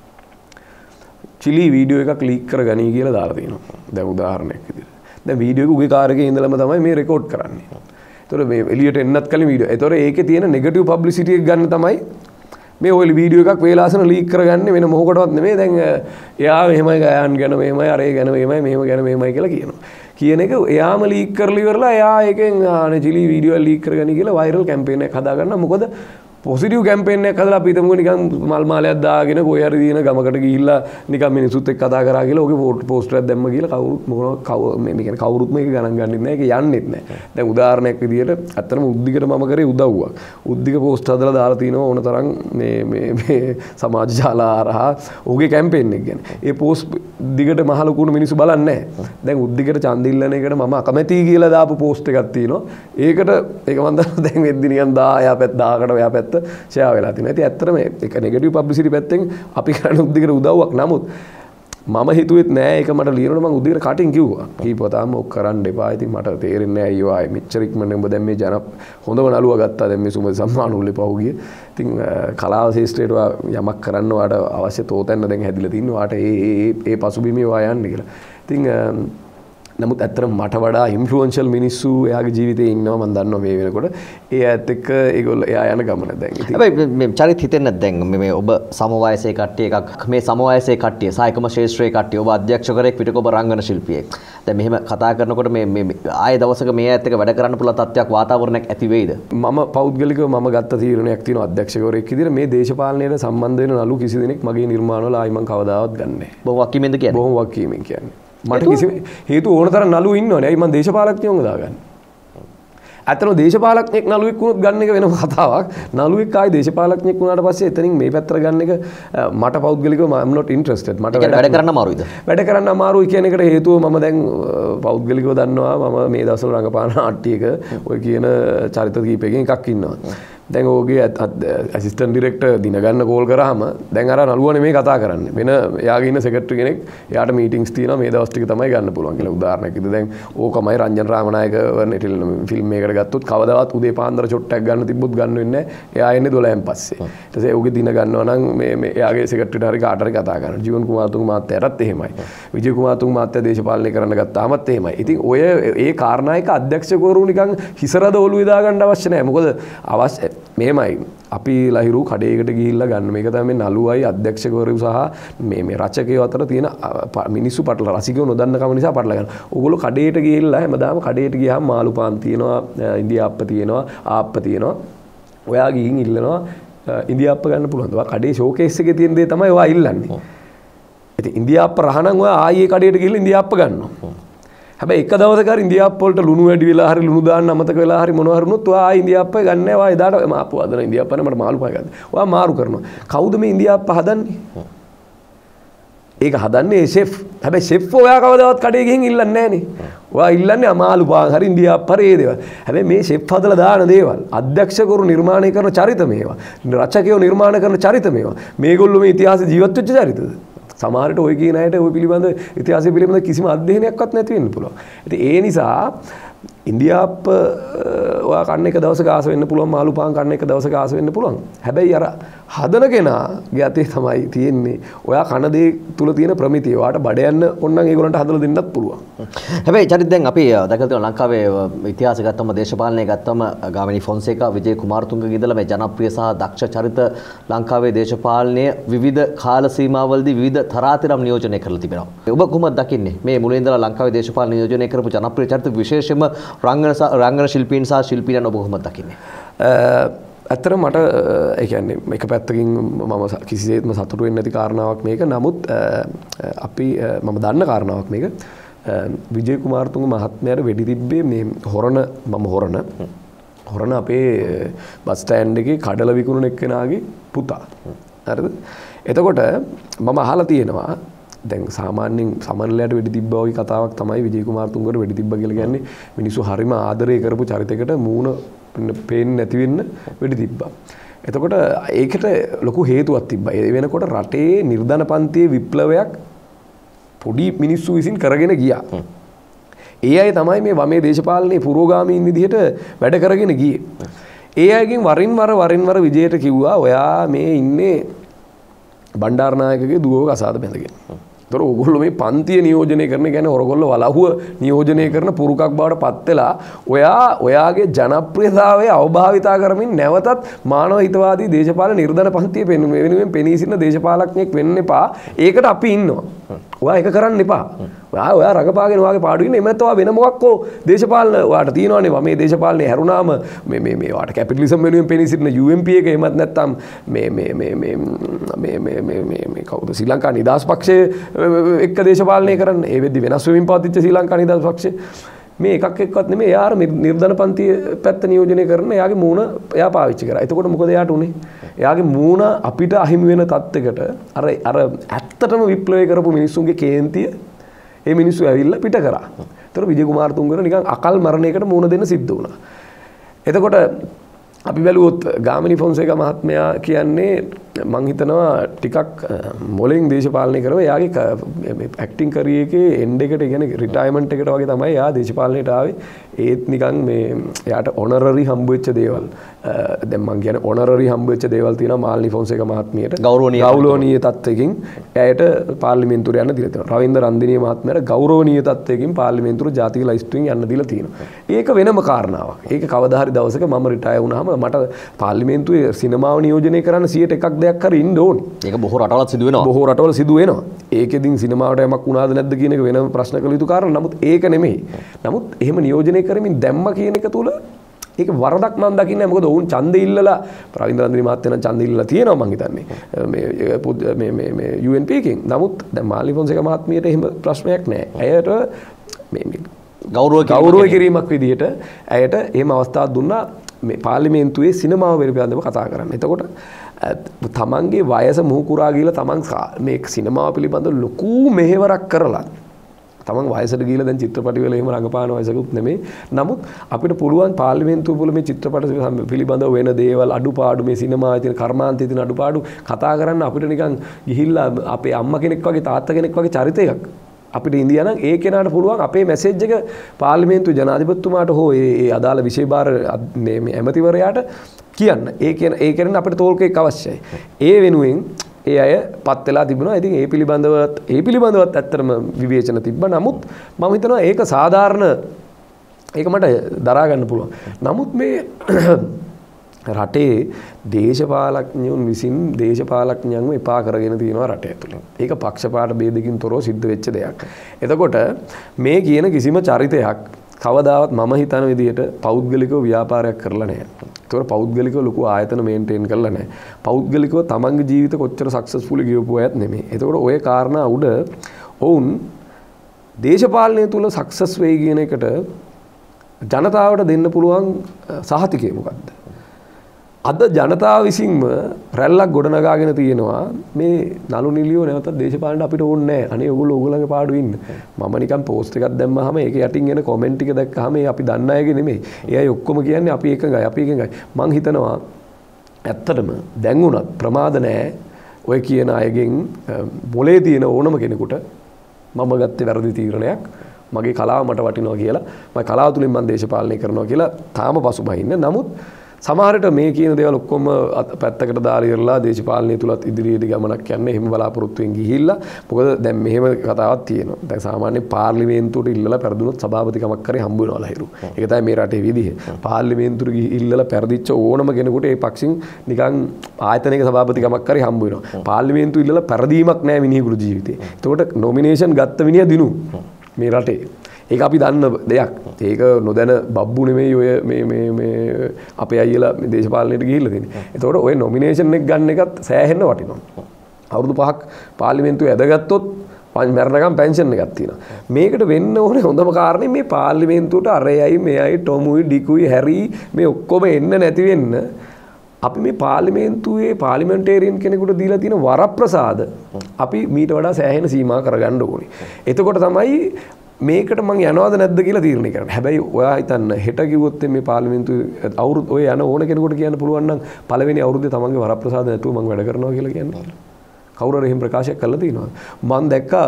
චිලි වීඩියෝ එකක් ලීක් කරගනී කියලා දාලා තියෙනවා. දැන් උදාහරණයක් විදිහට. දැන් වීඩියෝ එක උගේ කාර් එකේ ඉඳලම තමයි මේ රෙකෝඩ් කරන්නේ. ඒතකොට මේ එළියට එන්නත් කලින් වීඩියෝ. ඒතකොට ඒකේ තියෙන නෙගටිව් පබ්ලිසිටි එක ගන්න තමයි මේ ඔය වීඩියෝ එකක් වේලාසන ලීක් කරගන්නේ වෙන මොකකටවත් නෙමෙයි. දැන් එයා මෙහෙමයි ගයන් ගැන මෙහෙමයි අර ඒ ගැන මෙහෙමයි මෙහෙම ගැන මෙහෙමයි කියලා කියනවා. කියන එක එයාම ලීක් කරලා ඉවරලා එයා එකෙන් අනේ චිලි වීඩියෝ එක ලීක් කරගනි කියලා වයිරල් කැම්පේන් එකක් හදාගන්න. මොකද පොසිටිව් කැම්පේන් එකක් හදලා අපි හිතමුකෝ නිකන් මල් මාලයක් දාගෙන කොයි හරි දින ගමකට ගිහිල්ලා නිකන් මිනිස්සුත් එක්ක කතා කරා කියලා ඔගේ පෝස්ටර් එකක් දැම්ම කියලා කවුරුත් මේක ගණන් ගන්නෙත් නැහැ. ඒක යන්නෙත් නැහැ. දැන් උදාහරණයක් විදියට අත්‍තරම උද්දිකට මම කරේ උදව්වක්. උද්දික පෝස්ට් හදලා දාලා තිනවා ඕන තරම් මේ සමාජ ජාල හරහා ඔහුගේ කැම්පේන් එක ගැන. ඒ පෝස්ට් දිගට මහ ලොකුණු මිනිස්සු බලන්නේ නැහැ. දැන් උද්දිකට ඡන්ද ඉල්ලන එකට මම අකමැතියි කියලා දාපු පෝස්ට් එකක් තියෙනවා. ඒක මම දැන් වෙද්දි නිකන් 10 පැත්ත 10කට ඔයා පැත්ත ෂෙයා වෙලා තියෙනවා. ඉතින් ඇත්තටම ඒක නෙගටිව් පබ්ලිසිටි පැත්තෙන් අපි කරන උද්දිකට උදව්වක්. නමුත් මම හිතුවෙත් නෑ ඒක මට ලියනකොට මම උද්දිකට කටින් කිව්වා. කීපවතාවම ඔක් කරන්න එපා. ඉතින් මට තේරෙන්නේ නෑ අයියෝ ආයේ මෙච්චර ඉක්මනට ඔබ දැන් මේ හොඳම නළුවා ගත්තා. දැන් මේ සුමද සම්මානුල්ලේ පහුගිය. ඉතින් කලාව ශාස්ත්‍රයට යමක් කරන්න වාට අවශ්‍ය තෝතැන්න දැන් හැදිලා තින්නේ. වාට ඒ පසුබිමේ වා යන්න කියලා. ඉතින් නමුත් ඇත්තටම මට වඩා ඉන්ෆ්ලුවෙන්ෂල් මිනිස්සු එයාගේ ජීවිතේ ඉන්නවා මම දන්නවා මේ වෙනකොට. ඒ ඇත්ත එක්ක ඒගොල්ලෝ එයා යන ගමන දැන්. ඉතින් හැබැයි මේ චරිත හිතෙන්නේ දැන් මේ ඔබ සම වයසේ කට්ටිය එකක් මේ සම වයසේ කට්ටිය සායකම ශාස්ත්‍රයේ කට්ටිය ඔබ අධ්‍යක්ෂකවරයෙක් පිටක ඔබ රංගන ශිල්පියෙක්. දැන් මෙහෙම කතා කරනකොට මේ ආයේ දවසක මේ ඇත්ත එක්ක වැඩ කරන්න පුළුවන් තත්ත්වයක් වාතාවරණයක් ඇති වෙයිද? මම පෞද්ගලිකව මම ගත්ත තීරණයක් තියෙනවා අධ්‍යක්ෂකවරයෙක් විදිහට මේ දේශපාලනයට සම්බන්ධ වෙන නළු කිසි දෙනෙක් මගේ නිර්මාණවල ආයි මම කවදාවත් ගන්නෑ නැහැ. බොහොම වක්කීමෙන්ද කියන්නේ? බොහොම වක්කීමෙන් කියන්නේ. මට කිසි හේතු ඕන තරම් නළු ඉන්නවනේ. ඇයි මම දේශපාලඥයෝම දාගන්නේ? ඇත්තටම දේශපාලඥයෙක් නළුවෙක් වුණොත් ගන්න එක වෙනම කතාවක්. නළුවෙක් ආයි දේශපාලඥයෙක් වුණාට පස්සේ එතනින් මේ පැත්තට ගන්න එක මට පෞද්ගලිකව I'm not interested. මට වැඩ කරන්න අමාරුයිද? වැඩ කරන්න අමාරුයි කියන එකට හේතුව මම දැන් පෞද්ගලිකව දන්නවා මම මේ දවස්වල රංගපාන නාට්‍යයක ඔය කියන චරිත කීපයකින් එකක් ඉන්නවා. දැන් ඕගේ ඇසිස්ටන්ට් ඩිරෙක්ටර් දින ගන්න කෝල් කරාම දැන් අර නළුවා නෙමෙයි කතා කරන්නේ. වෙන එයාගේ ඉන්න සෙක්‍රටරි කෙනෙක් එයාට මීටින්ග්ස් තියෙනවා මේ දවස් ටික තමයි ගන්න පුළුවන් කියලා උදාහරණයක් විදිහට දැන් ඕකමයි රංජන් රාමනායක වර්ණිටිල් ෆිල්ම් එකකට ගත්තොත් කවදාවත් උදේ පාන්දර ෂොට් එකක් ගන්න තිබ්බොත් ගන්න වෙන්නේ නැහැ. එයා එන්නේ 12න් පස්සේ. ඊට පස්සේ ඕගේ දින ගන්නවා නම් මේ එයාගේ සෙක්‍රටරිට හරි කාට හරි කතා කරනවා. ජීවන් කුමාරතුංග මහත්තයාටත් එහෙමයි. විජය කුමාරතුංග මහත්තයා දේශපාලනය කරන්න ගත්තාමත් එහෙමයි. ඉතින් ඔය ඒ කාරණායක අධ්‍යක්ෂකවරු නිකන් හිසරද ඔළුවේ දාගන්න අවශ්‍ය නැහැ. මොකද අවශ්‍ය මෙහෙමයි අපි ලහිරු කඩේකට ගිහිල්ලා ගන්න මේක තමයි නළුවයි අධ්‍යක්ෂකවරු සහ මේ රචකයෝ අතර තියෙන මිනිස්සු පටල රසිකයෝ නොදන්න කම නිසා පටල ගන්න. ඕගොල්ලෝ කඩේට ගිහිල්ලා හැමදාම කඩේට ගියාම මාළු පාන් තියෙනවා, ඉන්දියාප්ප තියෙනවා, ආප්ප තියෙනවා. ඔයා ගිහින් ඉල්ලනවා ඉන්දියාප්ප ගන්න පුළුවන්ද? ඔයා කඩේ ෂෝකේස් එකේ තියෙන දේ තමයි ඔයා ඉල්ලන්නේ. ඉතින් ඉන්දියාප්ප රහනම් ඔයා ආයේ කඩේට ගිහිල්ලා ඉන්දියාප්ප ගන්නවා. හැබැයි එක දවසක හරි ඉන්දියාප්ප වලට ලුණු වැඩි වෙලා හරි ලුණු දාන්න අමතක වෙලා හරි මොනවා හරි වුණොත් ඔයා ඉන්දියාප්ප ගන්න නැහැ. ඔයා එදාට මාපු හදන ඉන්දියාප්ප නේ මට මාළු පහ ගන්න. ඔයා මාරු කරනවා. කවුද මේ ඉන්දියාප්ප හදන්නේ? ඒක හදන්නේ ෂෙෆ්. හැබැයි ෂෙෆ් ඔයා කවදාවත් කඩේ ගිහින් ඉල්ලන්නේ නැහනේ. ඔයා ඉල්ලන්නේ අමාළු පාන් හරි ඉන්දියාප්ප හරි ඒ දේවල්. හැබැයි මේ ෂෙෆ් හදලා දාන දේවල් අධ්‍යක්ෂකවරු නිර්මාණය කරන චරිත මේවා. රචකයෝ නිර්මාණය කරන චරිත මේවා. මේගොල්ලෝ මේ ඉතිහාසයේ ජීවත් වෙච්ච චරිතද? සමහරට ඔය කියන අයට ඔය පිළිබඳ ඉතිහාසය පිළිබඳ කිසිම අධ්‍යයනයක්වත් නැති වෙන්න පුළුවන්. ඉතින් ඒ නිසා ඉන්දියාප්ප ඔයා කන්න එක දවසක ආස වෙන්න පුළුවන්, මාළු පාන් කන්න එක දවසක ආස වෙන්න පුළුවන්. හැබැයි අර හදන කෙනාගේ අතේ තමයි තියෙන්නේ ඔයා කන දේ තුල තියෙන ප්‍රමිතිය. ඔයාට බඩ යන්න ඕන නම් ඒගොල්ලන්ට හදලා දෙන්නත් පුළුවන්. හැබැයි චරිත දැන් අපි දැකලා තියෙනවා ලංකාවේ ඉතිහාසය ගත්තම දේශපාලනය ගත්තම ගාමිණී ෆොන්සේකා, විජය කුමාරතුංගගේ ඉඳලා මේ ජනප්‍රිය සහ දක්ෂ චරිත ලංකාවේ දේශපාලනය විවිධ කාල සීමාවලදී විවිධ තරාතිරම් නියෝජනය කරලා තිබෙනවා. ඔබ කොහොමද දකින්නේ මේ මුලින් ඉඳලා ලංකාවේ දේශපාලන නියෝජනය කරපු ජනප්‍රිය චරිත විශේෂයෙන්ම රංගන ශිල්පීන් සහ ශිල්පීන් ඔබ කොහොමද දකින්නේ? ඇත්තට මට ඒ කියන්නේ එක පැත්තකින් මම කිසිසේත්ම සතුටු වෙන්නේ නැති කාරණාවක් මේක. නමුත් අපි මම දන්න කාරණාවක් මේක. විජය කුමාරතුංග මහත්මයාට වෙඩි තිබ්බේ මේ හොරණ අපේ බස් ස්ටෑන්ඩ් එකේ කඩල විකුණන එක්කෙනාගේ පුතා. හරිද? එතකොට මම අහලා තියෙනවා දැන් සාමාන්‍යයෙන් සමනලයට වෙඩි තිබ්බා වගේ කතාවක් තමයි විජය කුමාරතුංගට වෙඩි තිබ්බා කියලා කියන්නේ. මිනිස්සු හරිම ආදරය කරපු චරිතයකට මූණ පේන්නේ නැති වෙන්න වෙඩි තිබ්බා. එතකොට ඒකට ලොකු හේතුවක් තිබ්බා. ඒ වෙනකොට රටේ නිර්ධන පන්තියේ විප්ලවයක් පොඩි මිනිස්සු විසින් කරගෙන ගියා. ඒ අය තමයි මේ වමේ දේශපාලනයේ පුරෝගාමීන් විදිහට වැඩ කරගෙන ගියේ. ඒ අයගෙන් වරින් වර විජයට කිව්වා ඔයා මේ ඉන්නේ බණ්ඩාරනායකගේ දුවව කසාද බැඳගෙන. ඒතර ඕගොල්ලෝ මේ පන්තිය නියෝජනය කරන කියන්නේ ඔරගොල්ලෝ වලහුව නියෝජනය කරන පුරුකක් බවට පත් වෙලා ඔයාගේ ජනප්‍රියතාවය අවභාවිතා කරමින් නැවතත් මානව හිතවාදී දේශපාලන නිර්ධන පන්තිය වෙනුවෙන් පෙනී සිටින දේශපාලඥයෙක් වෙන්න එපා. ඒකට අපි ඉන්නවා. ඔයා ඒක කරන්න එපා. ඔයා රඟපාගෙන ඔයාගේ පාඩුවේ ඉන්න. එහෙම නැත්නම් ඔයා වෙන මොකක්කෝ දේශපාලන ඔයාට තියෙනවනේ මේ දේශපාලනේ හැරුණාම මේ ඔයාට කැපිටලිසම් වෙනුවෙන් පෙනී සිටින UMP එක එහෙමත් නැත්නම් මේ කවුද ශ්‍රී ලංකා නිදහස් පක්ෂයේ එක්ක දේශපාලනය කරන්න. ඒ වෙද්දි වෙනස් වෙමින් පවතිච්ච ශ්‍රී ලංකා නිදහස් පක්ෂය මේ එකක් එක්කවත් නෙමෙයි. එයා නිර්ධන පන්තිය පැත්ත නියෝජනය කරන එයාගේ මූණ එයා පාවිච්චි කරා. එතකොට මොකද එයාට උනේ? එයාගේ මූණ අපිට අහිමි වෙන තත්යකට අර ඇත්තටම විප්ලවය කරපු මිනිස්සුන්ගේ කේන්තිය ඒ මිනිස්සු ඇවිල්ලා පිට කරා. ඒතර විජය කුමාරතුංගට නිකන් අකල් මරණයකට මූණ දෙන්න සිද්ධ වුණා. එතකොට අපි බැලුවොත් ගාමිණී ෆොන්සේකා මහත්මයා කියන්නේ මං හිතනවා ටිකක් මොලෙන් දේශපාලනය කරව එයාගේ ඇක්ටිං කරියර් එකේ එන්ඩ් එකට කියන්නේ රිටයර්මන්ට් එකට වගේ තමයි එයා දේශපාලනයට ආවේ. ඒත් නිකන් මේ එයාට ඔනරරි හම්බ වෙච්ච දේවල් දැන් මං කියන්නේ ඔනරරි හම්බ වෙච්ච දේවල් තියෙනවා මාල්නී ෆොන්සේකා මහත්මියට ගෞරවනීය තත්ත්වයකින් එයාට පාර්ලිමේන්තුවට යන්න දීලා තියෙනවා. රවින්ද්‍ර රන්දිනිය මහත්මයාට ගෞරවනීය තත්ත්වයකින් පාර්ලිමේන්තුවට ජාතික ලයිස්තුවෙන් යන්න දීලා තියෙනවා. ඒක වෙනම කාරණාවක්. ඒක කවදා හරි දවසක මම රිටයර් වුණාම මට පාර්ලිමේන්තුවේ සිනමාව නියෝජනය කරන්න 100ක් දෙයක් හරි ඉන්න ඕනේ. ඒක බොහෝ රටවල සිදු වෙනවා. බොහෝ රටවල සිදු වෙනවා. ඒකෙදින් සිනමාවට යමක් වුණාද නැද්ද කියන එක වෙනම ප්‍රශ්න කළ යුතු කාරණා. නමුත් ඒක නෙමෙයි. නමුත් එහෙම නියෝජනය කරමින් දැම්ම කියන එක තුල ඒක වරදක් මම දකින්නේ නැහැ. මොකද ඔවුන් ඡන්දෙ ඉල්ලලා රවින්ද්‍ර රන්දිනී මහත්තයා නම් ඡන්දෙ ඉල්ලලා තියෙනවා මං හිතන්නේ. මේ UNP එකෙන්. නමුත් දැන් මාල්නී ෆොන්සේකා මහත්මියට එහෙම ප්‍රශ්නයක් නැහැ. ඇයට මේ ගෞරව කිරීමක් විදිහට ඇයට එහෙම අවස්ථාවක් දුන්නා මේ පාර්ලිමේන්තුවේ සිනමාව පිළිබඳව කතා කරන්න. එතකොට තමන්ගේ වයස මුහුකුරා ගිහලා තමන් මේ සිනමාව පිළිබඳව ලොකු මෙහෙවරක් කරලා තමන් වයසට ගිහලා දැන් චිත්‍රපටිවල එහෙම රඟපාන වයසකුත් නෙමෙයි. නමුත් අපිට පුළුවන් පාර්ලිමේන්තුව වල මේ චිත්‍රපට පිළිබඳව වෙන දේවල් අඩුපාඩු මේ සිනමාවේ තියෙන කර්මාන්තයේ තියෙන අඩුපාඩු කතා කරන්න අපිට නිකන් ගිහිල්ලා අපේ අම්මා කෙනෙක් වගේ තාත්තා කෙනෙක් වගේ චරිතයක් අපිට ඉන්දියා නම් ඒ කෙනාට පුළුවන් අපේ මැසේජ් එක පාර්ලිමේන්තු ජනාධිපතිතුමාට හෝ ඒ අදාළ විෂය භාර මේ ඇමතිවරයාට කියන්න. ඒ කියන්නේ අපිට තෝල්කයක් අවශ්‍යයි. ඒ වෙනුවෙන් ඒ අය පත් වෙලා තිබුණා. ඉතින් ඒ පිළිබඳවත් ඇත්තටම විවේචන තිබ්බා. නමුත් මම හිතනවා ඒක සාධාරණ ඒක මට දරා ගන්න පුළුවන්. නමුත් මේ රටේ දේශපාලඥයන් විසින් දේශපාලඥයන්ව එපා කරගෙන තියෙනවා රට ඇතුළේ. ඒක පක්ෂපාත ભેදකින් තොරව සිද්ධ වෙච්ච දෙයක්. එතකොට මේ කියන කිසිම චරිතයක් කවදාවත් මම හිතන විදිහට පෞද්ගලිකව ව්‍යාපාරයක් කරලා නැහැ. ඒතකොට පෞද්ගලිකව ලොකු ආයතන මේන්ටේන් කරලා නැහැ. පෞද්ගලිකව තමන්ගේ ජීවිත කොච්චර සක්සස්ෆුල් ගියපු අයත් නෙමෙයි. ඒතකොට ওই කාරණා උඩ ඔවුන් දේශපාලනය තුල සක්සස් වෙයි කියන එකට ජනතාවට දෙන්න පුළුවන් සහතිකය මොකක්ද? අද ජනතාව විසින්ම රැල්ලක් ගොඩනගාගෙන තියෙනවා මේ නළු නිලියෝ නැවතත් දේශපාලනට අපිට ඕනේ නැහැ. අනේ ඔයගොල්ලෝ ඔයගොල්ලන්ගේ පාඩු ඉන්න. මම නිකන් පෝස්ට් එකක් දැම්මහම ඒක යටින් එන කමෙන්ට් ටික දැක්කහම අපි දන්න අයගේ නෙමෙයි. ඒ අය ඔක්කොම කියන්නේ අපි එකඟයි. මං හිතනවා ඇත්තටම දැන් උනත් ප්‍රමාද නැහැ. ඔය කියන අයගෙන් මොලේ තියෙන ඕනම කෙනෙකුට මම ගත්තේ වැරදි තීරණයක්. මගේ කලාව මට වටිනවා කියලා. මම කලාව තුලින් මම දේශපාලනය කරනවා කියලා තාම පසුබහින්න. නමුත් සමහරට මේ කියන දේවල් ඔක්කොම පැත්තකට දාලා ඉරලා දේශපාලනය තුලත් ඉදිරියේදී ගමනක් යන්නේ එහෙම බලාපොරොත්තුෙන් ගිහිල්ලා මොකද දැන් මෙහෙම කතාවක් තියෙනවා. දැන් සාමාන්‍ය පාර්ලිමේන්තුවට ඉල්ලලා පෙරදුනොත් සභාපතිකමක් කරේ හම්බ වෙනවා ලහිරු. ඒක තමයි මේ රටේ විදිහ. පාර්ලිමේන්තුවට ඉල්ලලා පෙරදිච්ච ඕනම කෙනෙකුට ඒ පක්ෂින් නිකන් ආයතනයක සභාපතිකමක් කරේ හම්බ වෙනවා. පාර්ලිමේන්තුව ඉල්ලලා පෙරදීමක් නැහැ මිනිහෙකුගේ ජීවිතේ. ඒකට නොමිනේෂන් ගත්ත මිනිහා දිනු මේ රටේ. ඒක අපි දන්න දෙයක්. ඒක නොදැන බබ්බු නෙමෙයි ඔය මේ අපේ අයියලා මේ දේශපාලනයට ගිහිල්ලා තියෙන්නේ. ඒතකොට ඔය නොමිනේෂන් එක ගන්න එකත් සෑහෙන්න වටිනවා. අවුරුදු 5ක් පාර්ලිමේන්තුවේ ඇදගත්තොත් මරණකම් පෙන්ෂන් එකක් තියෙනවා. මේකට වෙන්න ඕනේ හොඳම කාරණේ මේ පාර්ලිමේන්තුවට අරයයි මෙයයි ටොමුයි ඩිකුයි හැරි මේ ඔක්කොම එන්න නැති වෙන්න අපි මේ පාර්ලිමේන්තුවේ පාර්ලිමෙන්ටේරියන් කෙනෙකුට දීලා තියෙන වරප්‍රසාද අපි මීට වඩා සෑහෙන සීමා කරගන්න ඕනේ. එතකොට තමයි මේකට මං යනවද නැද්ද කියලා තීරණය කරන්න. හැබැයි ඔයා හිතන්න හෙට කිව්වොත් මේ පාර්ලිමේන්තුවේ අවුරුදු ඔය යන ඕන කෙනෙකුට කියන්න පුළුවන් නම් පළවෙනි අවුරුද්දේ තමන්ගේ වරප්‍රසාද නැතුව මං වැඩ කරනවා කියලා කියන්නේ. කවුරු හරි එහෙම ප්‍රකාශයක් කළා තියෙනවා. මං දැක්කා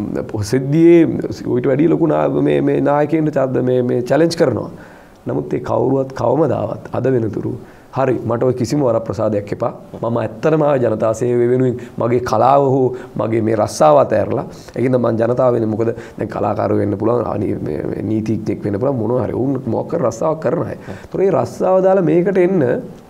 සිද්ධියේ ඊට වැඩි ලොකු මේ නායකයින්ට මේ චැලෙන්ජ් කරනවා. නමුත් ඒ කවුරුවත් කවමදාවත් අද වෙනතුරු හරි මට ඔය කිසිම වරප්‍රසාදයක් එපා. මම ඇත්තටම ජනතා සේවය වෙනුවෙන් මගේ කලාව හෝ මගේ මේ රස්සාව අතහැරලා ඒකින්ද මම ජනතාව වෙන්නේ මොකද දැන් කලාකාරයෝ වෙන්න පුළුවන් නීතිඥයෙක් වෙන්න පුළුවන් මොනවා හරි උන් මොකක් කර රස්සාවක් කරන අය. ඒතොර මේ රස්සාව දාලා මේකට එන්න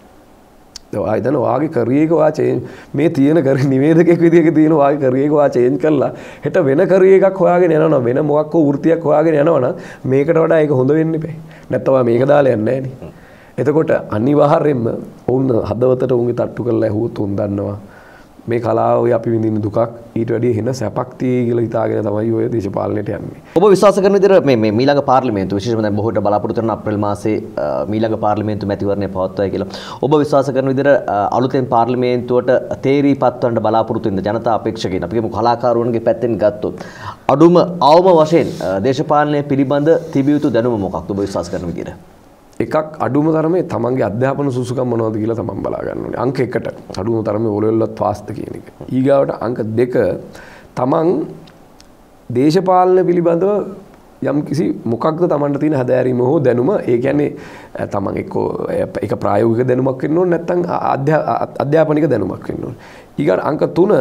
ආයතන ඔයාගේ කරියර් එක ඔයා චේන්ජ් මේ තියෙන නිවේදකෙක් විදිහක තියෙන ඔයාගේ කරියර් එක ඔයා චේන්ජ් කරලා හෙට වෙන කරියර් එකක් හොයාගෙන යනවා වෙන මොකක් හෝ වෘත්තියක් හොයාගෙන යනවා මේකට වඩා ඒක හොඳ වෙන්න බෑ. නැත්නම් ඔයා මේක දාලා යන්නේ නැහැ නේ. එතකොට අනිවාර්යෙන්ම ඔවුන් හදවතට උන්ගේ තට්ටු කරලා ඇහුවොත් උන් දන්නවා මේ කලාවේ අපි විඳින දුකක් ඊට වැඩිය වෙන සැපක් තියෙයි කියලා හිතාගෙන තමයි ඔය දේශපාලනයට යන්නේ. ඔබ විශ්වාස කරන විදිහට මේ මීළඟ පාර්ලිමේන්තුව විශේෂයෙන්ම දැන් බොහෝට බලාපොරොත්තු වෙන අප්‍රේල් මාසයේ මීළඟ පාර්ලිමේන්තු මැතිවරණය පවත්වයි කියලා. ඔබ විශ්වාස කරන විදිහට අලුතෙන් පාර්ලිමේන්තුවට තේරීපත් වන්න බලාපොරොත්තු වෙන ජනතා අපේක්ෂකයින් අපි කියමු කලාකාරවරුන්ගේ පැත්තෙන් ගත්තොත් අඩුම අවම වශයෙන් දේශපාලනය පිළිබඳ තිබිය යුතු දැනුම මොකක්ද ඔබ විශ්වාස කරන විදිහට? එකක් අඩුම තරමේ තමන්ගේ අධ්‍යාපන සුසුකම් මොනවද කියලා තමන් බලා ගන්න ඕනේ. අංක 1ට අඩුම තරමේ ඕලෙවල්වත් පාස්ද කියන එක. ඊගාවට අංක 2 තමන් දේශපාලන පිළිබඳව යම් කිසි මොකක්ද තමන්ට තියෙන හැදෑරීම හෝ දැනුම. ඒ කියන්නේ තමන් එක ප්‍රායෝගික දැනුමක් වෙන්න ඕනේ නැත්නම් අධ්‍යාපනික දැනුමක් වෙන්න ඕනේ. ඊගාට අංක 3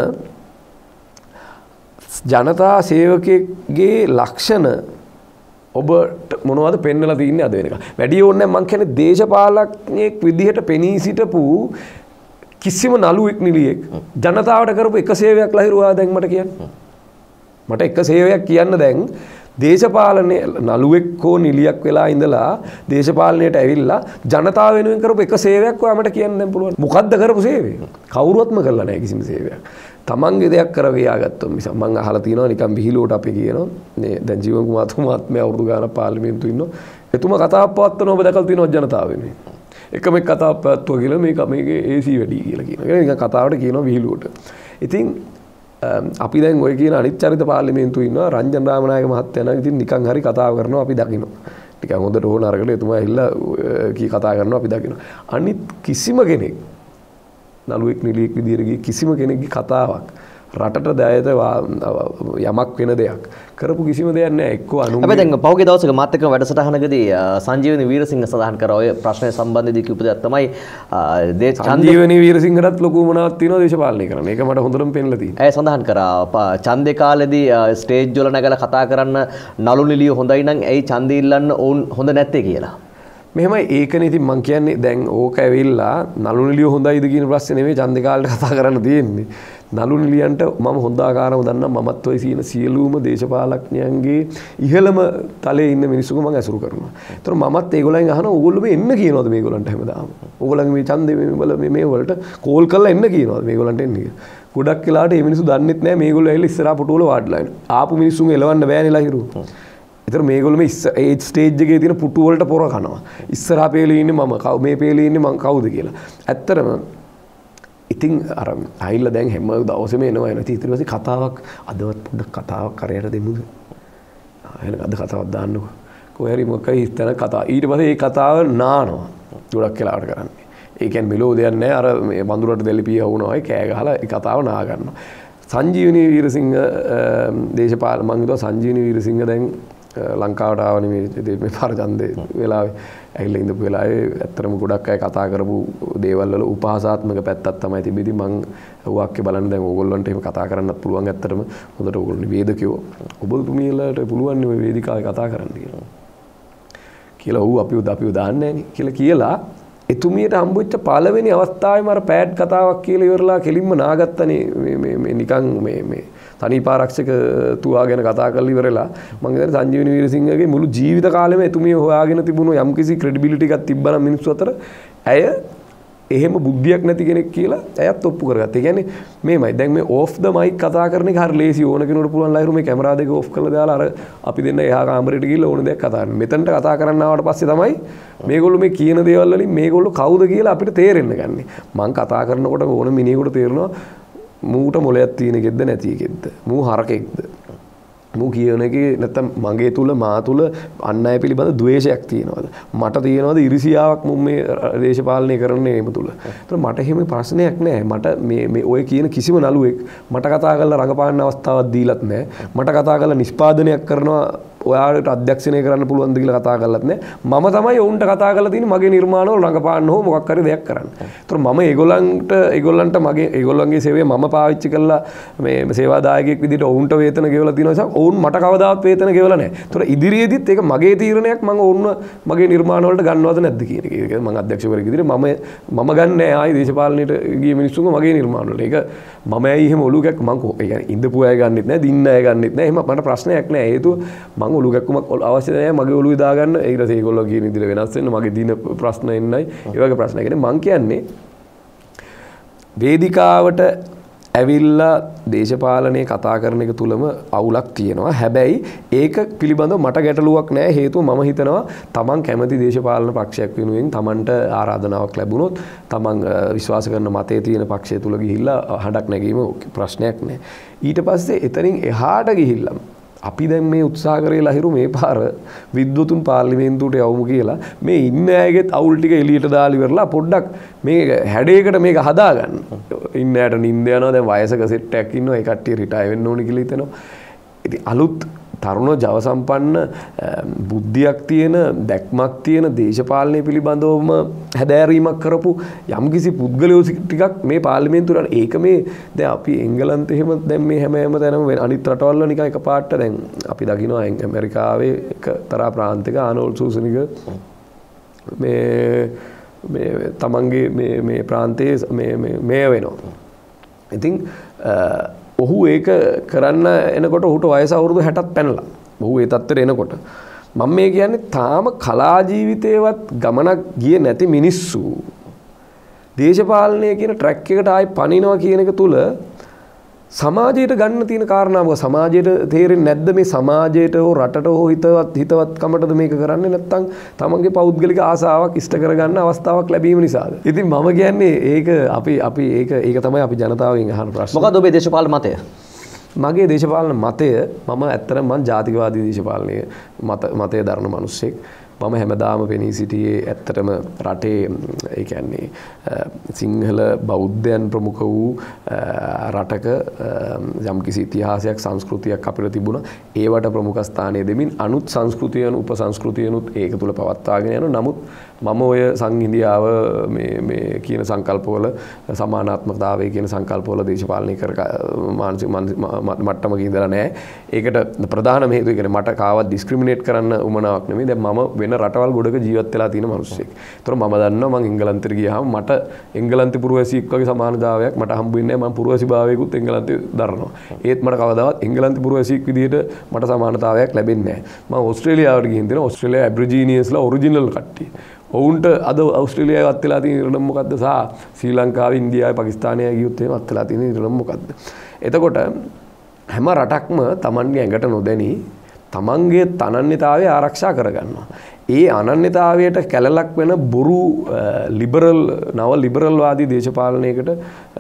ජනතා සේවකයෙක්ගේ ලක්ෂණ ඔබට මොනවද පෙන්නලා තින්නේ අද වෙනකම්. වැඩි ඕනේ නැහැ මං කියන්නේ දේශපාලඥයෙක් විදිහට පෙනී සිටපු කිසිම නළුවෙක් නිලියෙක් ජනතාවට කරපු එක සේවයක් ලහිරුවා දැන් මට කියන්න. මට එක සේවයක් කියන්න දැන් දේශපාලනේ නළුවෙක් හෝ නිලියක් වෙලා ඉඳලා දේශපාලනයට ඇවිල්ලා ජනතාව වෙනුවෙන් කරපු එක සේවයක් ඔයා මට කියන්න දැන් පුළුවන්. මොකද්ද කරපු සේවය? කවුරුවත්ම කළා නැහැ කිසිම සේවයක්. තමන්ගේ දෙයක් කරගයාගත්තොත් මිසක් මම අහලා තියෙනවා නිකන් විහිළුවට අපි කියනවා මේ දැන් ජීවන කුමාරතුමාත්මයා අවුරුදු ගානක් පාර්ලිමේන්තුවේ ඉන්නවා එතුමා කතාවක් පවත්වනවා ඔබ දැකලා තියෙනවා ජනතාව වෙනුවෙන් එකම කතාවක් පවත්වුවා කියලා මේකේ AC වැඩි කියලා කියනවා ඒක නිකන් කතාවට කියනවා විහිළුවට ඉතින් අපි දැන් ඔය කියන අනිත් චරිත පාර්ලිමේන්තුවේ ඉන්නවා රංජන් රාමනායක මහත්තයා නම් ඉතින් නිකන් හරි කතාව කරනවා අපි දකිනවා නිකන් හොඳට ඕන අරගෙන එතුමා ඇවිල්ලා කී කතා කරනවා අපි දකිනවා අනිත් කිසිම කෙනෙක් නළුවෙක් නිලියෙක් විදියට ගිය කිසිම කෙනෙක්ගේ කතාවක් රටට දැයත යමක් වෙන දෙයක් කරපු කිසිම දෙයක් නැහැ එක්කෝ අනුන් හැබැයි දැන් පහුගිය දවසක මාත් එක්ක වැඩසටහනකදී සංජීවනි වීරසිංහ සඳහන් කරා ඔය ප්‍රශ්නය සම්බන්ධදී කියපු දෙයක් තමයි සංජීවනි වීරසිංහටත් ලොකු මොනවක් තියෙනවා දේශපාලනය කරන්න. ඒක මට හොඳටම පෙන්නලා තියෙනවා. ඇය සඳහන් කරා ඡන්දේ කාලේදී ස්ටේජ් වල නැගලා කතා කරන්න නළු නිලිය හොඳයි නම් ඇයි ඡන්දෙ ඉල්ලන්න ඕන් හොඳ නැත්තේ කියලා. මෙහෙමයි ඒකනේ ඉතින් මං කියන්නේ දැන් ඕක ඇවිල්ලා නළු නිලිය හොඳයිද කියන ප්‍රශ්නේ නෙමෙයි ඡන්දේ කාලේට කතා කරන්න තියෙන්නේ. නළු නිලියන්ට මම හොඳ ආකාරව දන්නා මමත් ඔය සීන සියලුම දේශපාලඥයන්ගේ ඉහළම තලයේ ඉන්න මිනිස්සුන්ව මම ඇසුරු කරනවා. ඒතර මමත් ඒගොල්ලන් අහනවා ඕගොල්ලෝ මේ එන්න කියනවාද මේගොල්ලන්ට හැමදාම. ඕගොල්ලන්ගේ මේ ඡන්දේ මේ වලට කෝල් කරලා එන්න කියනවාද මේගොල්ලන්ට එන්න කියලා. ගොඩක් වෙලාවට මේ මිනිස්සු දන්නෙත් නැහැ මේගොල්ලෝ ඇවිල්ලා ඉස්සරහා පුටුවල වාඩිලා ඉන්න. ආපු මිනිස්සුන් එලවන්න බෑනේ ලහිරු. ඒතර මේගොල්ලෝ මේ ඒ ස්ටේජ් එකේ තියෙන පුටු වලට පොර කනවා. ඉස්සරහා පේලේ ඉන්නේ මම මේ පේලේ ඉන්නේ මං කවුද කියලා. ඇත්තටම ඉතින් අර ආයිලා දැන් හැම දවසෙම එනවා එන ඊට පස්සේ කතාවක් අදවත් පොඩ්ඩක් කතාවක් කරයට දෙමුද? එහෙනම් අද කතාවක් දාන්නකෝ. කොහේරි මොකයි හිතන කතාව. ඊට පස්සේ මේ කතාව නානවා. ගොඩක් වෙලාවට කරන්නේ. ඒ කියන්නේ මෙලෝ දෙයක් නැහැ. අර මේ වඳුරට දෙලිපිය වුණා වගේ කෑ ගහලා ඒ කතාව නා ගන්නවා. සංජීවනි වීරසිංහ දේශපාල මං හිතුවා සංජීවනි වීරසිංහ දැන් ලංකාවට ආවනේ මේ පාර ඡන්දේ වෙලාවේ ඇවිල්ලා ඉඳපු වෙලාවේ ඇත්තටම ගොඩක් අය කතා කරපු දේවල් වල උපහාසාත්මක පැත්තක් තමයි තිබෙදි මං වාක්‍ය බලන්න දැන් ඕගොල්ලන්ට එහෙම කතා කරන්නත් පුළුවන් ඇත්තටම හොඳට ඕගොල්ලෝ නිවේදකයෝ ඔබතුමියලාට පුළුවන් නේ මේ වේදිකාවේ කතා කරන්න කියලා ඌ අපිව දාන්නේ නැහැ කියලා එතුමියට හම්බෙච්ච පළවෙනි අවස්ථාවේම අර පෑඩ් කතාවක් කියලා ඉවරලා කෙලින්ම නාගත්තනේ මේ නිකන් මේ තනිපාරක්ෂක තුවා ගැන කතා කරලා ඉවරලා මම හිතන්නේ සංජීවනි වීරසිංහගේ මුළු ජීවිත කාලෙම එතුමිය හොයාගෙන තිබුණු යම්කිසි ක්‍රෙඩිබිලිටි එකක් තිබ්බනම් මිනිස්සු අතර ඇය එහෙම බුද්ධියක් නැති කෙනෙක් කියලා ඇයත් ඔප්පු කරගත්තා. ඒ කියන්නේ මේමයි දැන් මේ ඕෆ් ද මයික් කතා කරන එක හරි ලේසි ඕන කෙනෙකුට පුළුවන් ලයිරු මේ කැමරා දෙක ඕෆ් කරලා දාලා අර අපි දෙන්න එහා කාමරේට ගිහිල්ලා ඕන දෙයක් කතා කරන්න. මෙතනට කතා කරන්න ආවට පස්සේ තමයි මේගොල්ලෝ මේ කියන දේවල් වලින් මේගොල්ලෝ කවුද කියලා අපිට තේරෙන්න ගන්නේ. මං කතා කරනකොට ඕන මිනිහෙකුට තේරෙනවා මූට මොලයක් තියෙන එකෙක්ද නැති එකෙක්ද මූ හරකෙක්ද මූ කියන එකේ නැත්තම් මගේ තුල මා තුල අන් අය පිළිබඳ ද්වේෂයක් තියෙනවද මට තියෙනවද ඉරිසියාවක් මම මේ දේශපාලනය කරන්නේ එහෙම තුල. ඒතර මට එහෙම ප්‍රශ්නයක් නැහැ. මට මේ ඔය කියන කිසිම නළුවෙක් මට කතා කරලා රඟපාන්න අවස්ථාවක් දීලත් නැහැ. මට කතා කරලා නිෂ්පාදනයක් කරනවා ඔයාලට අධ්‍යක්ෂණය කරන්න පුළුවන්ද කියලා කතා කරලත් නැහැ. මම තමයි ඔවුන්ට කතා කරලා තියෙන්නේ මගේ නිර්මාණවල රඟපාන්න හෝ මොකක් හරි දෙයක් කරන්න. ඒතර මම ඒගොල්ලන්ට මගේ ඒගොල්ලන්ගේ සේවය මම පාවිච්චි කරලා මේ සේවාදායකයෙක් විදිහට ඔවුන්ට වේතන ගෙවලා තියෙනවා නිසා ඔවුන් මට කවදාවත් වේතන ගෙවලා නැහැ. ඒතර ඉදිරියේදීත් ඒක මගේ තීරණයක් මම ඔවුන්ව මගේ නිර්මාණ වලට ගන්නවද නැද්ද කියන එක. ඒක මම අධ්‍යක්ෂකවරයෙක් විදිහට මම ගන්නෑ ආයි දේශපාලනයට ගිය මිනිස්සුන්ව මගේ නිර්මාණ වලට. ඒක මම ඇයි එහෙම ඔලුවකක් මං ඒ කියන්නේ ඉඳපු අය ගන්නෙත් නැහැ, දින්න අය ගන්නෙත් නැහැ. එහෙම මට ප්‍රශ්නයක් නැහැ. හේතුව මං ඔලුවකක්ම අවශ්‍ය නැහැ මගේ ඔලුවේ දාගන්න. ඊට පස්සේ ඒගොල්ලෝ කියන විදිහට වෙනස් වෙන්න මගේ දින ප්‍රශ්න එන්නයි. ඒ වගේ ප්‍රශ්න. ඒ කියන්නේ මං කියන්නේ වේදිකාවට ඇවිල්ලා දේශපාලනයේ කතා කරන එක තුලම අවුලක් තියෙනවා. හැබැයි ඒක පිළිබඳව මට ගැටලුවක් නැහැ. හේතුව මම හිතනවා තමන් කැමති දේශපාලන පක්ෂයක් වෙනුවෙන් තමන්ට ආරාධනාවක් ලැබුණොත් තමන් විශ්වාස කරන මතයේ තියෙන පක්ෂය තුල ගිහිල්ලා හඩක් නැගීම ප්‍රශ්නයක් නැහැ. ඊට පස්සේ එතනින් එහාට ගිහිල්ලා අපි දැන් මේ උත්සාහ කරේ ලහිරු මේ පාර විද්වතුන් පාර්ලිමේන්තුවට යවමු කියලා මේ ඉන්න අයගෙත් අවුල් ටික එළියට දාලා ඉවරලා පොඩ්ඩක් මේ හැඩයකට මේක හදාගන්න. ඉන්න අයට නිින්ද යනවා දැන් වයසක සෙට් එකක් ඉන්නවා ඒ කට්ටිය රිටයර් වෙන්න ඕනේ කියලා හිතනවා. ඉතින් අලුත් තරුණ ජව සම්පන්න බුද්ධියක් තියෙන දැක්මක් තියෙන දේශපාලනය පිළිබඳවම හැදෑරීමක් කරපු යම්කිසි පුද්ගලයෝ ටිකක් මේ පාර්ලිමේන්තුවට ඒක මේ දැන් අපි එංගලන්තේ එහෙම දැන් මේ හැම තැනම අනිත් රටවල් වල නිකන් එකපාරට දැන් අපි දකිනවා ඇමරිකාවේ එක්තරා ප්‍රාන්තයක ආනෝල්ඩ් සූසනික මේ තමන්ගේ මේ ප්‍රාන්තයේ මේ වෙනවා. ඉතින් ඔහු ඒක කරන්න එනකොට ඔහුට වයස අවුරුදු 60ක් පැනලා. ඔහු ඒ තත්ත්වයට එනකොට මම මේ කියන්නේ තාම කලා ජීවිතේවත් ගමනක් ගියේ නැති මිනිස්සු දේශපාලනය කියන ට්‍රැක් එකට ආයි පනිනවා කියන එක තුල සමාජයට ගන්න තියෙන කාරණාව සමාජයට තේරෙන්නේ නැද්ද මේ සමාජයට හෝ රටට හෝ හිතවත්කමටද මේක කරන්නේ නැත්නම් තමන්ගේ පෞද්ගලික ආසාවක් ඉෂ්ට කරගන්න අවස්ථාවක් ලැබීම නිසාද? ඉතින් මම කියන්නේ ඒක අපි ඒක තමයි අපි ජනතාවගෙන් අහන ප්‍රශ්නේ. මොකක්ද ඔබේ දේශපාලන මතය? මගේ දේශපාලන මතය මම ඇත්තටම මම ජාතිකවාදී දේශපාලනයේ මතය දරන මිනිස්සෙක්. මම හැමදාම පෙනී සිටියේ ඇත්තටම රටේ ඒ කියන්නේ සිංහල බෞද්ධයන් ප්‍රමුඛ වූ රටක යම්කිසි ඉතිහාසයක් සංස්කෘතියක් අපිට තිබුණා. ඒවට ප්‍රමුඛ ස්ථානය දෙමින් අනුත් සංස්කෘතියන් උපසංස්කෘතියනුත් ඒක තුල පවත්වාගෙන යනවා. නමුත් මම ඔය සංහිඳියාව මේ කියන සංකල්පවල සමානාත්මකතාවය කියන සංකල්පවල දේශපාලනය කර මානසික මට්ටමක ඉඳලා නැහැ. ඒකට ප්‍රධානම හේතුව කියන්නේ මට කාවත් ඩිස්ක්‍රිමිනේට් කරන්න උමනාවක් නෙමෙයි. දැන් මම වෙන රටවල් ගොඩක ජීවත් වෙලා තියෙන මිනිස්සෙක්. ඒතර මම දන්නවා මම එංගලන්තෙට ගියාම මට එංගලන්තේ පුරවැසියෙක් වගේ සමානතාවයක් මට හම්බ වෙන්නේ නැහැ. මම පුරවැසිභාවයකුත් එංගලන්තේ දරනවා. ඒත් මට කවදාවත් එංගලන්තේ පුරවැසියෙක් විදිහට මට සමානතාවයක් ලැබෙන්නේ නැහැ. මම ඕස්ට්‍රේලියාවට ගිහින් දෙනවා. ඕස්ට්‍රේලියාවේ ඇබ්‍රිජිනියස්ලා ඔරිජිනල් කට්ටිය. ඔවුන්ට අද ඕස්ට්‍රේලියාවේ අත් වෙලා තියෙන ඉරණම මොකද්ද සහ ශ්‍රී ලංකාවේ ඉන්දියාවේ පාකිස්තානයේ ගියොත් එහෙම අත් වෙලා තියෙන ඉරණම මොකද්ද? එතකොට හැම රටක්ම Tamanගේ ඇඟට නොදැනී තමන්ගේ අනන්‍යතාවය ආරක්ෂා කරගන්නවා. ඒ අනන්‍යතාවයට කැලලක් වෙන බොරු නව ලිබරල්වාදී දේශපාලනයකට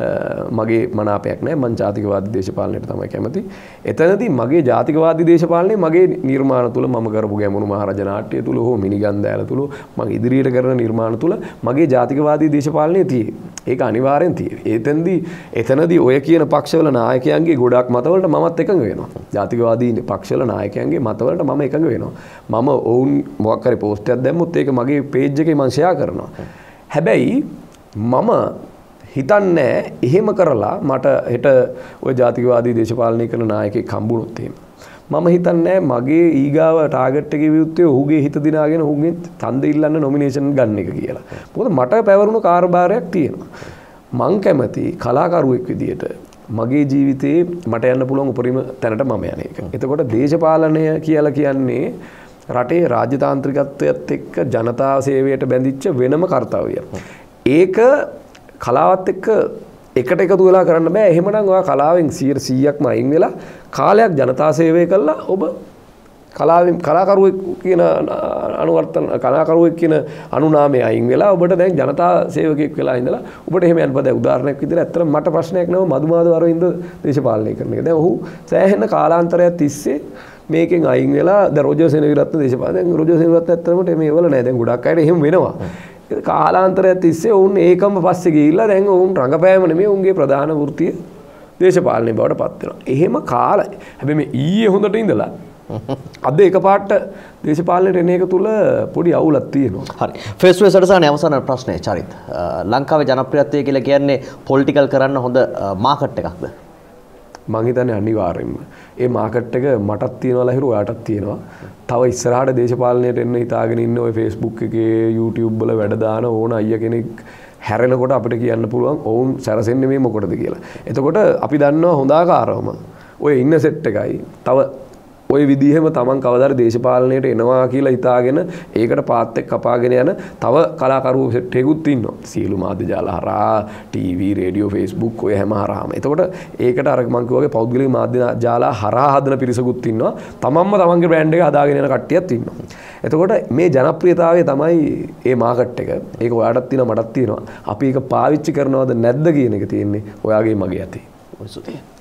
මගේ මනාපයක් නැහැ. මම ජාතිකවාදී දේශපාලනයට තමයි කැමති. එතනදී මගේ ජාතිකවාදී දේශපාලනයේ මගේ නිර්මාණ තුල මම කරපු ගැමුණු මහරජ නාට්‍ය තුල හෝ මිනිගන්ධෑල තුල මම ඉදිරියට කරන නිර්මාණ තුල මගේ ජාතිකවාදී දේශපාලනයේ තියෙයි. ඒක අනිවාර්යෙන් තියෙයි. එතනදී ඔය කියන පක්ෂවල නායකයන්ගේ ගොඩක් මතවලට මමත් එකඟ වෙනවා. ජාතිකවාදී පක්ෂවල නායකයන්ගේ මතවලට මම එකඟ වෙනවා. මම ඔවුන් මොකක් හරි පෝස්ට් එකක් දැම්මොත් ඒක මගේ පේජ් එකේ මම ෂෙයා කරනවා. හැබැයි මම හිතන්නේ එහෙම කරලා මට හෙට ওই ජාතිකවාදී දේශපාලනය කරන නායකයෙක් හම්බුනොත් එහෙම මම හිතන්නේ මගේ ඊගාව ටාගට් එකේ විරුද්ධව ඔහුගේ හිත දිනාගෙන ඔහුගෙන් ඡන්ද ඉල්ලන්න නොමිනේෂන් ගන්න එක කියලා. මොකද මට පැවරුණු කාර්යභාරයක් තියෙනවා. මං කැමති කලාකරුවෙක් විදියට මගේ ජීවිතේ මට යන්න පුළුවන් උපරිම තැනට මම යන එක. එතකොට දේශපාලනය කියලා කියන්නේ රටේ රාජ්‍යතාන්ත්‍රිකත්වයත් එක්ක ජනතා සේවයට බැඳිච්ච වෙනම කාර්යයක්. ඒක කලාවත් එක්ක එකට එකතු වෙලා කරන්න බෑ. එහෙමනම් ඔයා කලාවෙන් 100%ක්ම අයින් වෙලා කාලයක් ජනතා සේවය කළා ඔබ කලාකරුවෙක් කියන කලාකරුවෙක් කියන අනුනාමය අයින් වෙලා ඔබට දැන් ජනතා සේවකයෙක් වෙලා ඉඳලා ඔබට එහෙම යන්න බෑ. උදාහරණයක් විදිහට ඇත්තටම මට ප්‍රශ්නයක් නෑ මදුමාද වරවින්ද දේශපාලනය කරන එක. දැන් ඔහු සෑහෙන කාලාන්තරයක් තිස්සේ මේකෙන් අයින් වෙලා දැන් රොජර් සෙනවිරත්න දේශපාලනය දැන් රොජර් සෙනවිරත්න ඇත්තටම මේ වල නෑ. දැන් ගොඩක් අයට එහෙම වෙනවා. කාලාන්තරයක් තිස්සේ ඔවුන් ඒකම පස්සේ ගිහිල්ලා දැන් ඔවුන් රඟපෑම නෙමෙයි ඔවුන්ගේ ප්‍රධාන වෘත්තිය දේශපාලනය බවට පත් වෙනවා. එහෙම කාලයි. හැබැයි මේ ඊයේ හොඳට ඉඳලා අද එකපාරට දේශපාලනයට එන එක තුල පොඩි අවුලක් තියෙනවා. හරි. ෆේස් ටු ෆේස් සටසනේ අවසාන ප්‍රශ්නේ චරිත. ලංකාවේ ජනප්‍රියත්වය කියලා කියන්නේ පොලිටිකල් කරන්න හොඳ මාකට් එකක්ද? මං හිතන්නේ අනිවාර්යෙන්ම. ඒ මාකට් එක මටත් තියෙනවා ලහිරු ඔයාටත් තියෙනවා. තව ඉස්සරහට දේශපාලනයට එන්න හිතාගෙන ඉන්න ඔය Facebook එකේ YouTube වල වැඩ දාන ඕන අයියා කෙනෙක් හැරෙනකොට අපිට කියන්න පුළුවන් ඔවුන් සැරසෙන්නේ මේ මොකටද කියලා. එතකොට අපි දන්නවා හොඳාකාරවම ඔය ඉන්න සෙට් එකයි තව ඔය විදිහෙම තමන් කවදාද දේශපාලනයට එනවා කියලා හිතාගෙන ඒකට පාත් එක්ක කපාගෙන යන තව කලාකරුවෝ සෙට් එකකුත් ඉන්නවා. සියලු මාධ්‍ය ජාල හරහා ටීවී, රේඩියෝ, Facebook ඔය හැම හරහාම. එතකොට ඒකට අර මං කිව්වාගේ පෞද්ගලික මාධ්‍ය ජාල හරහා හදන පිරිසකුත් ඉන්නවා. තමන්ම තමන්ගේ බ්‍රෑන්ඩ් එක හදාගෙන යන කට්ටියත් ඉන්නවා. එතකොට මේ ජනප්‍රියතාවය තමයි මේ මාකට් එක. ඒක ඔයාටත් තියෙනවා මටත් තියෙනවා. අපි ඒක පාවිච්චි කරනවද නැද්ද කියන එක තියෙන්නේ ඔයාගේ මගේ අතේ. ඔය සුතේ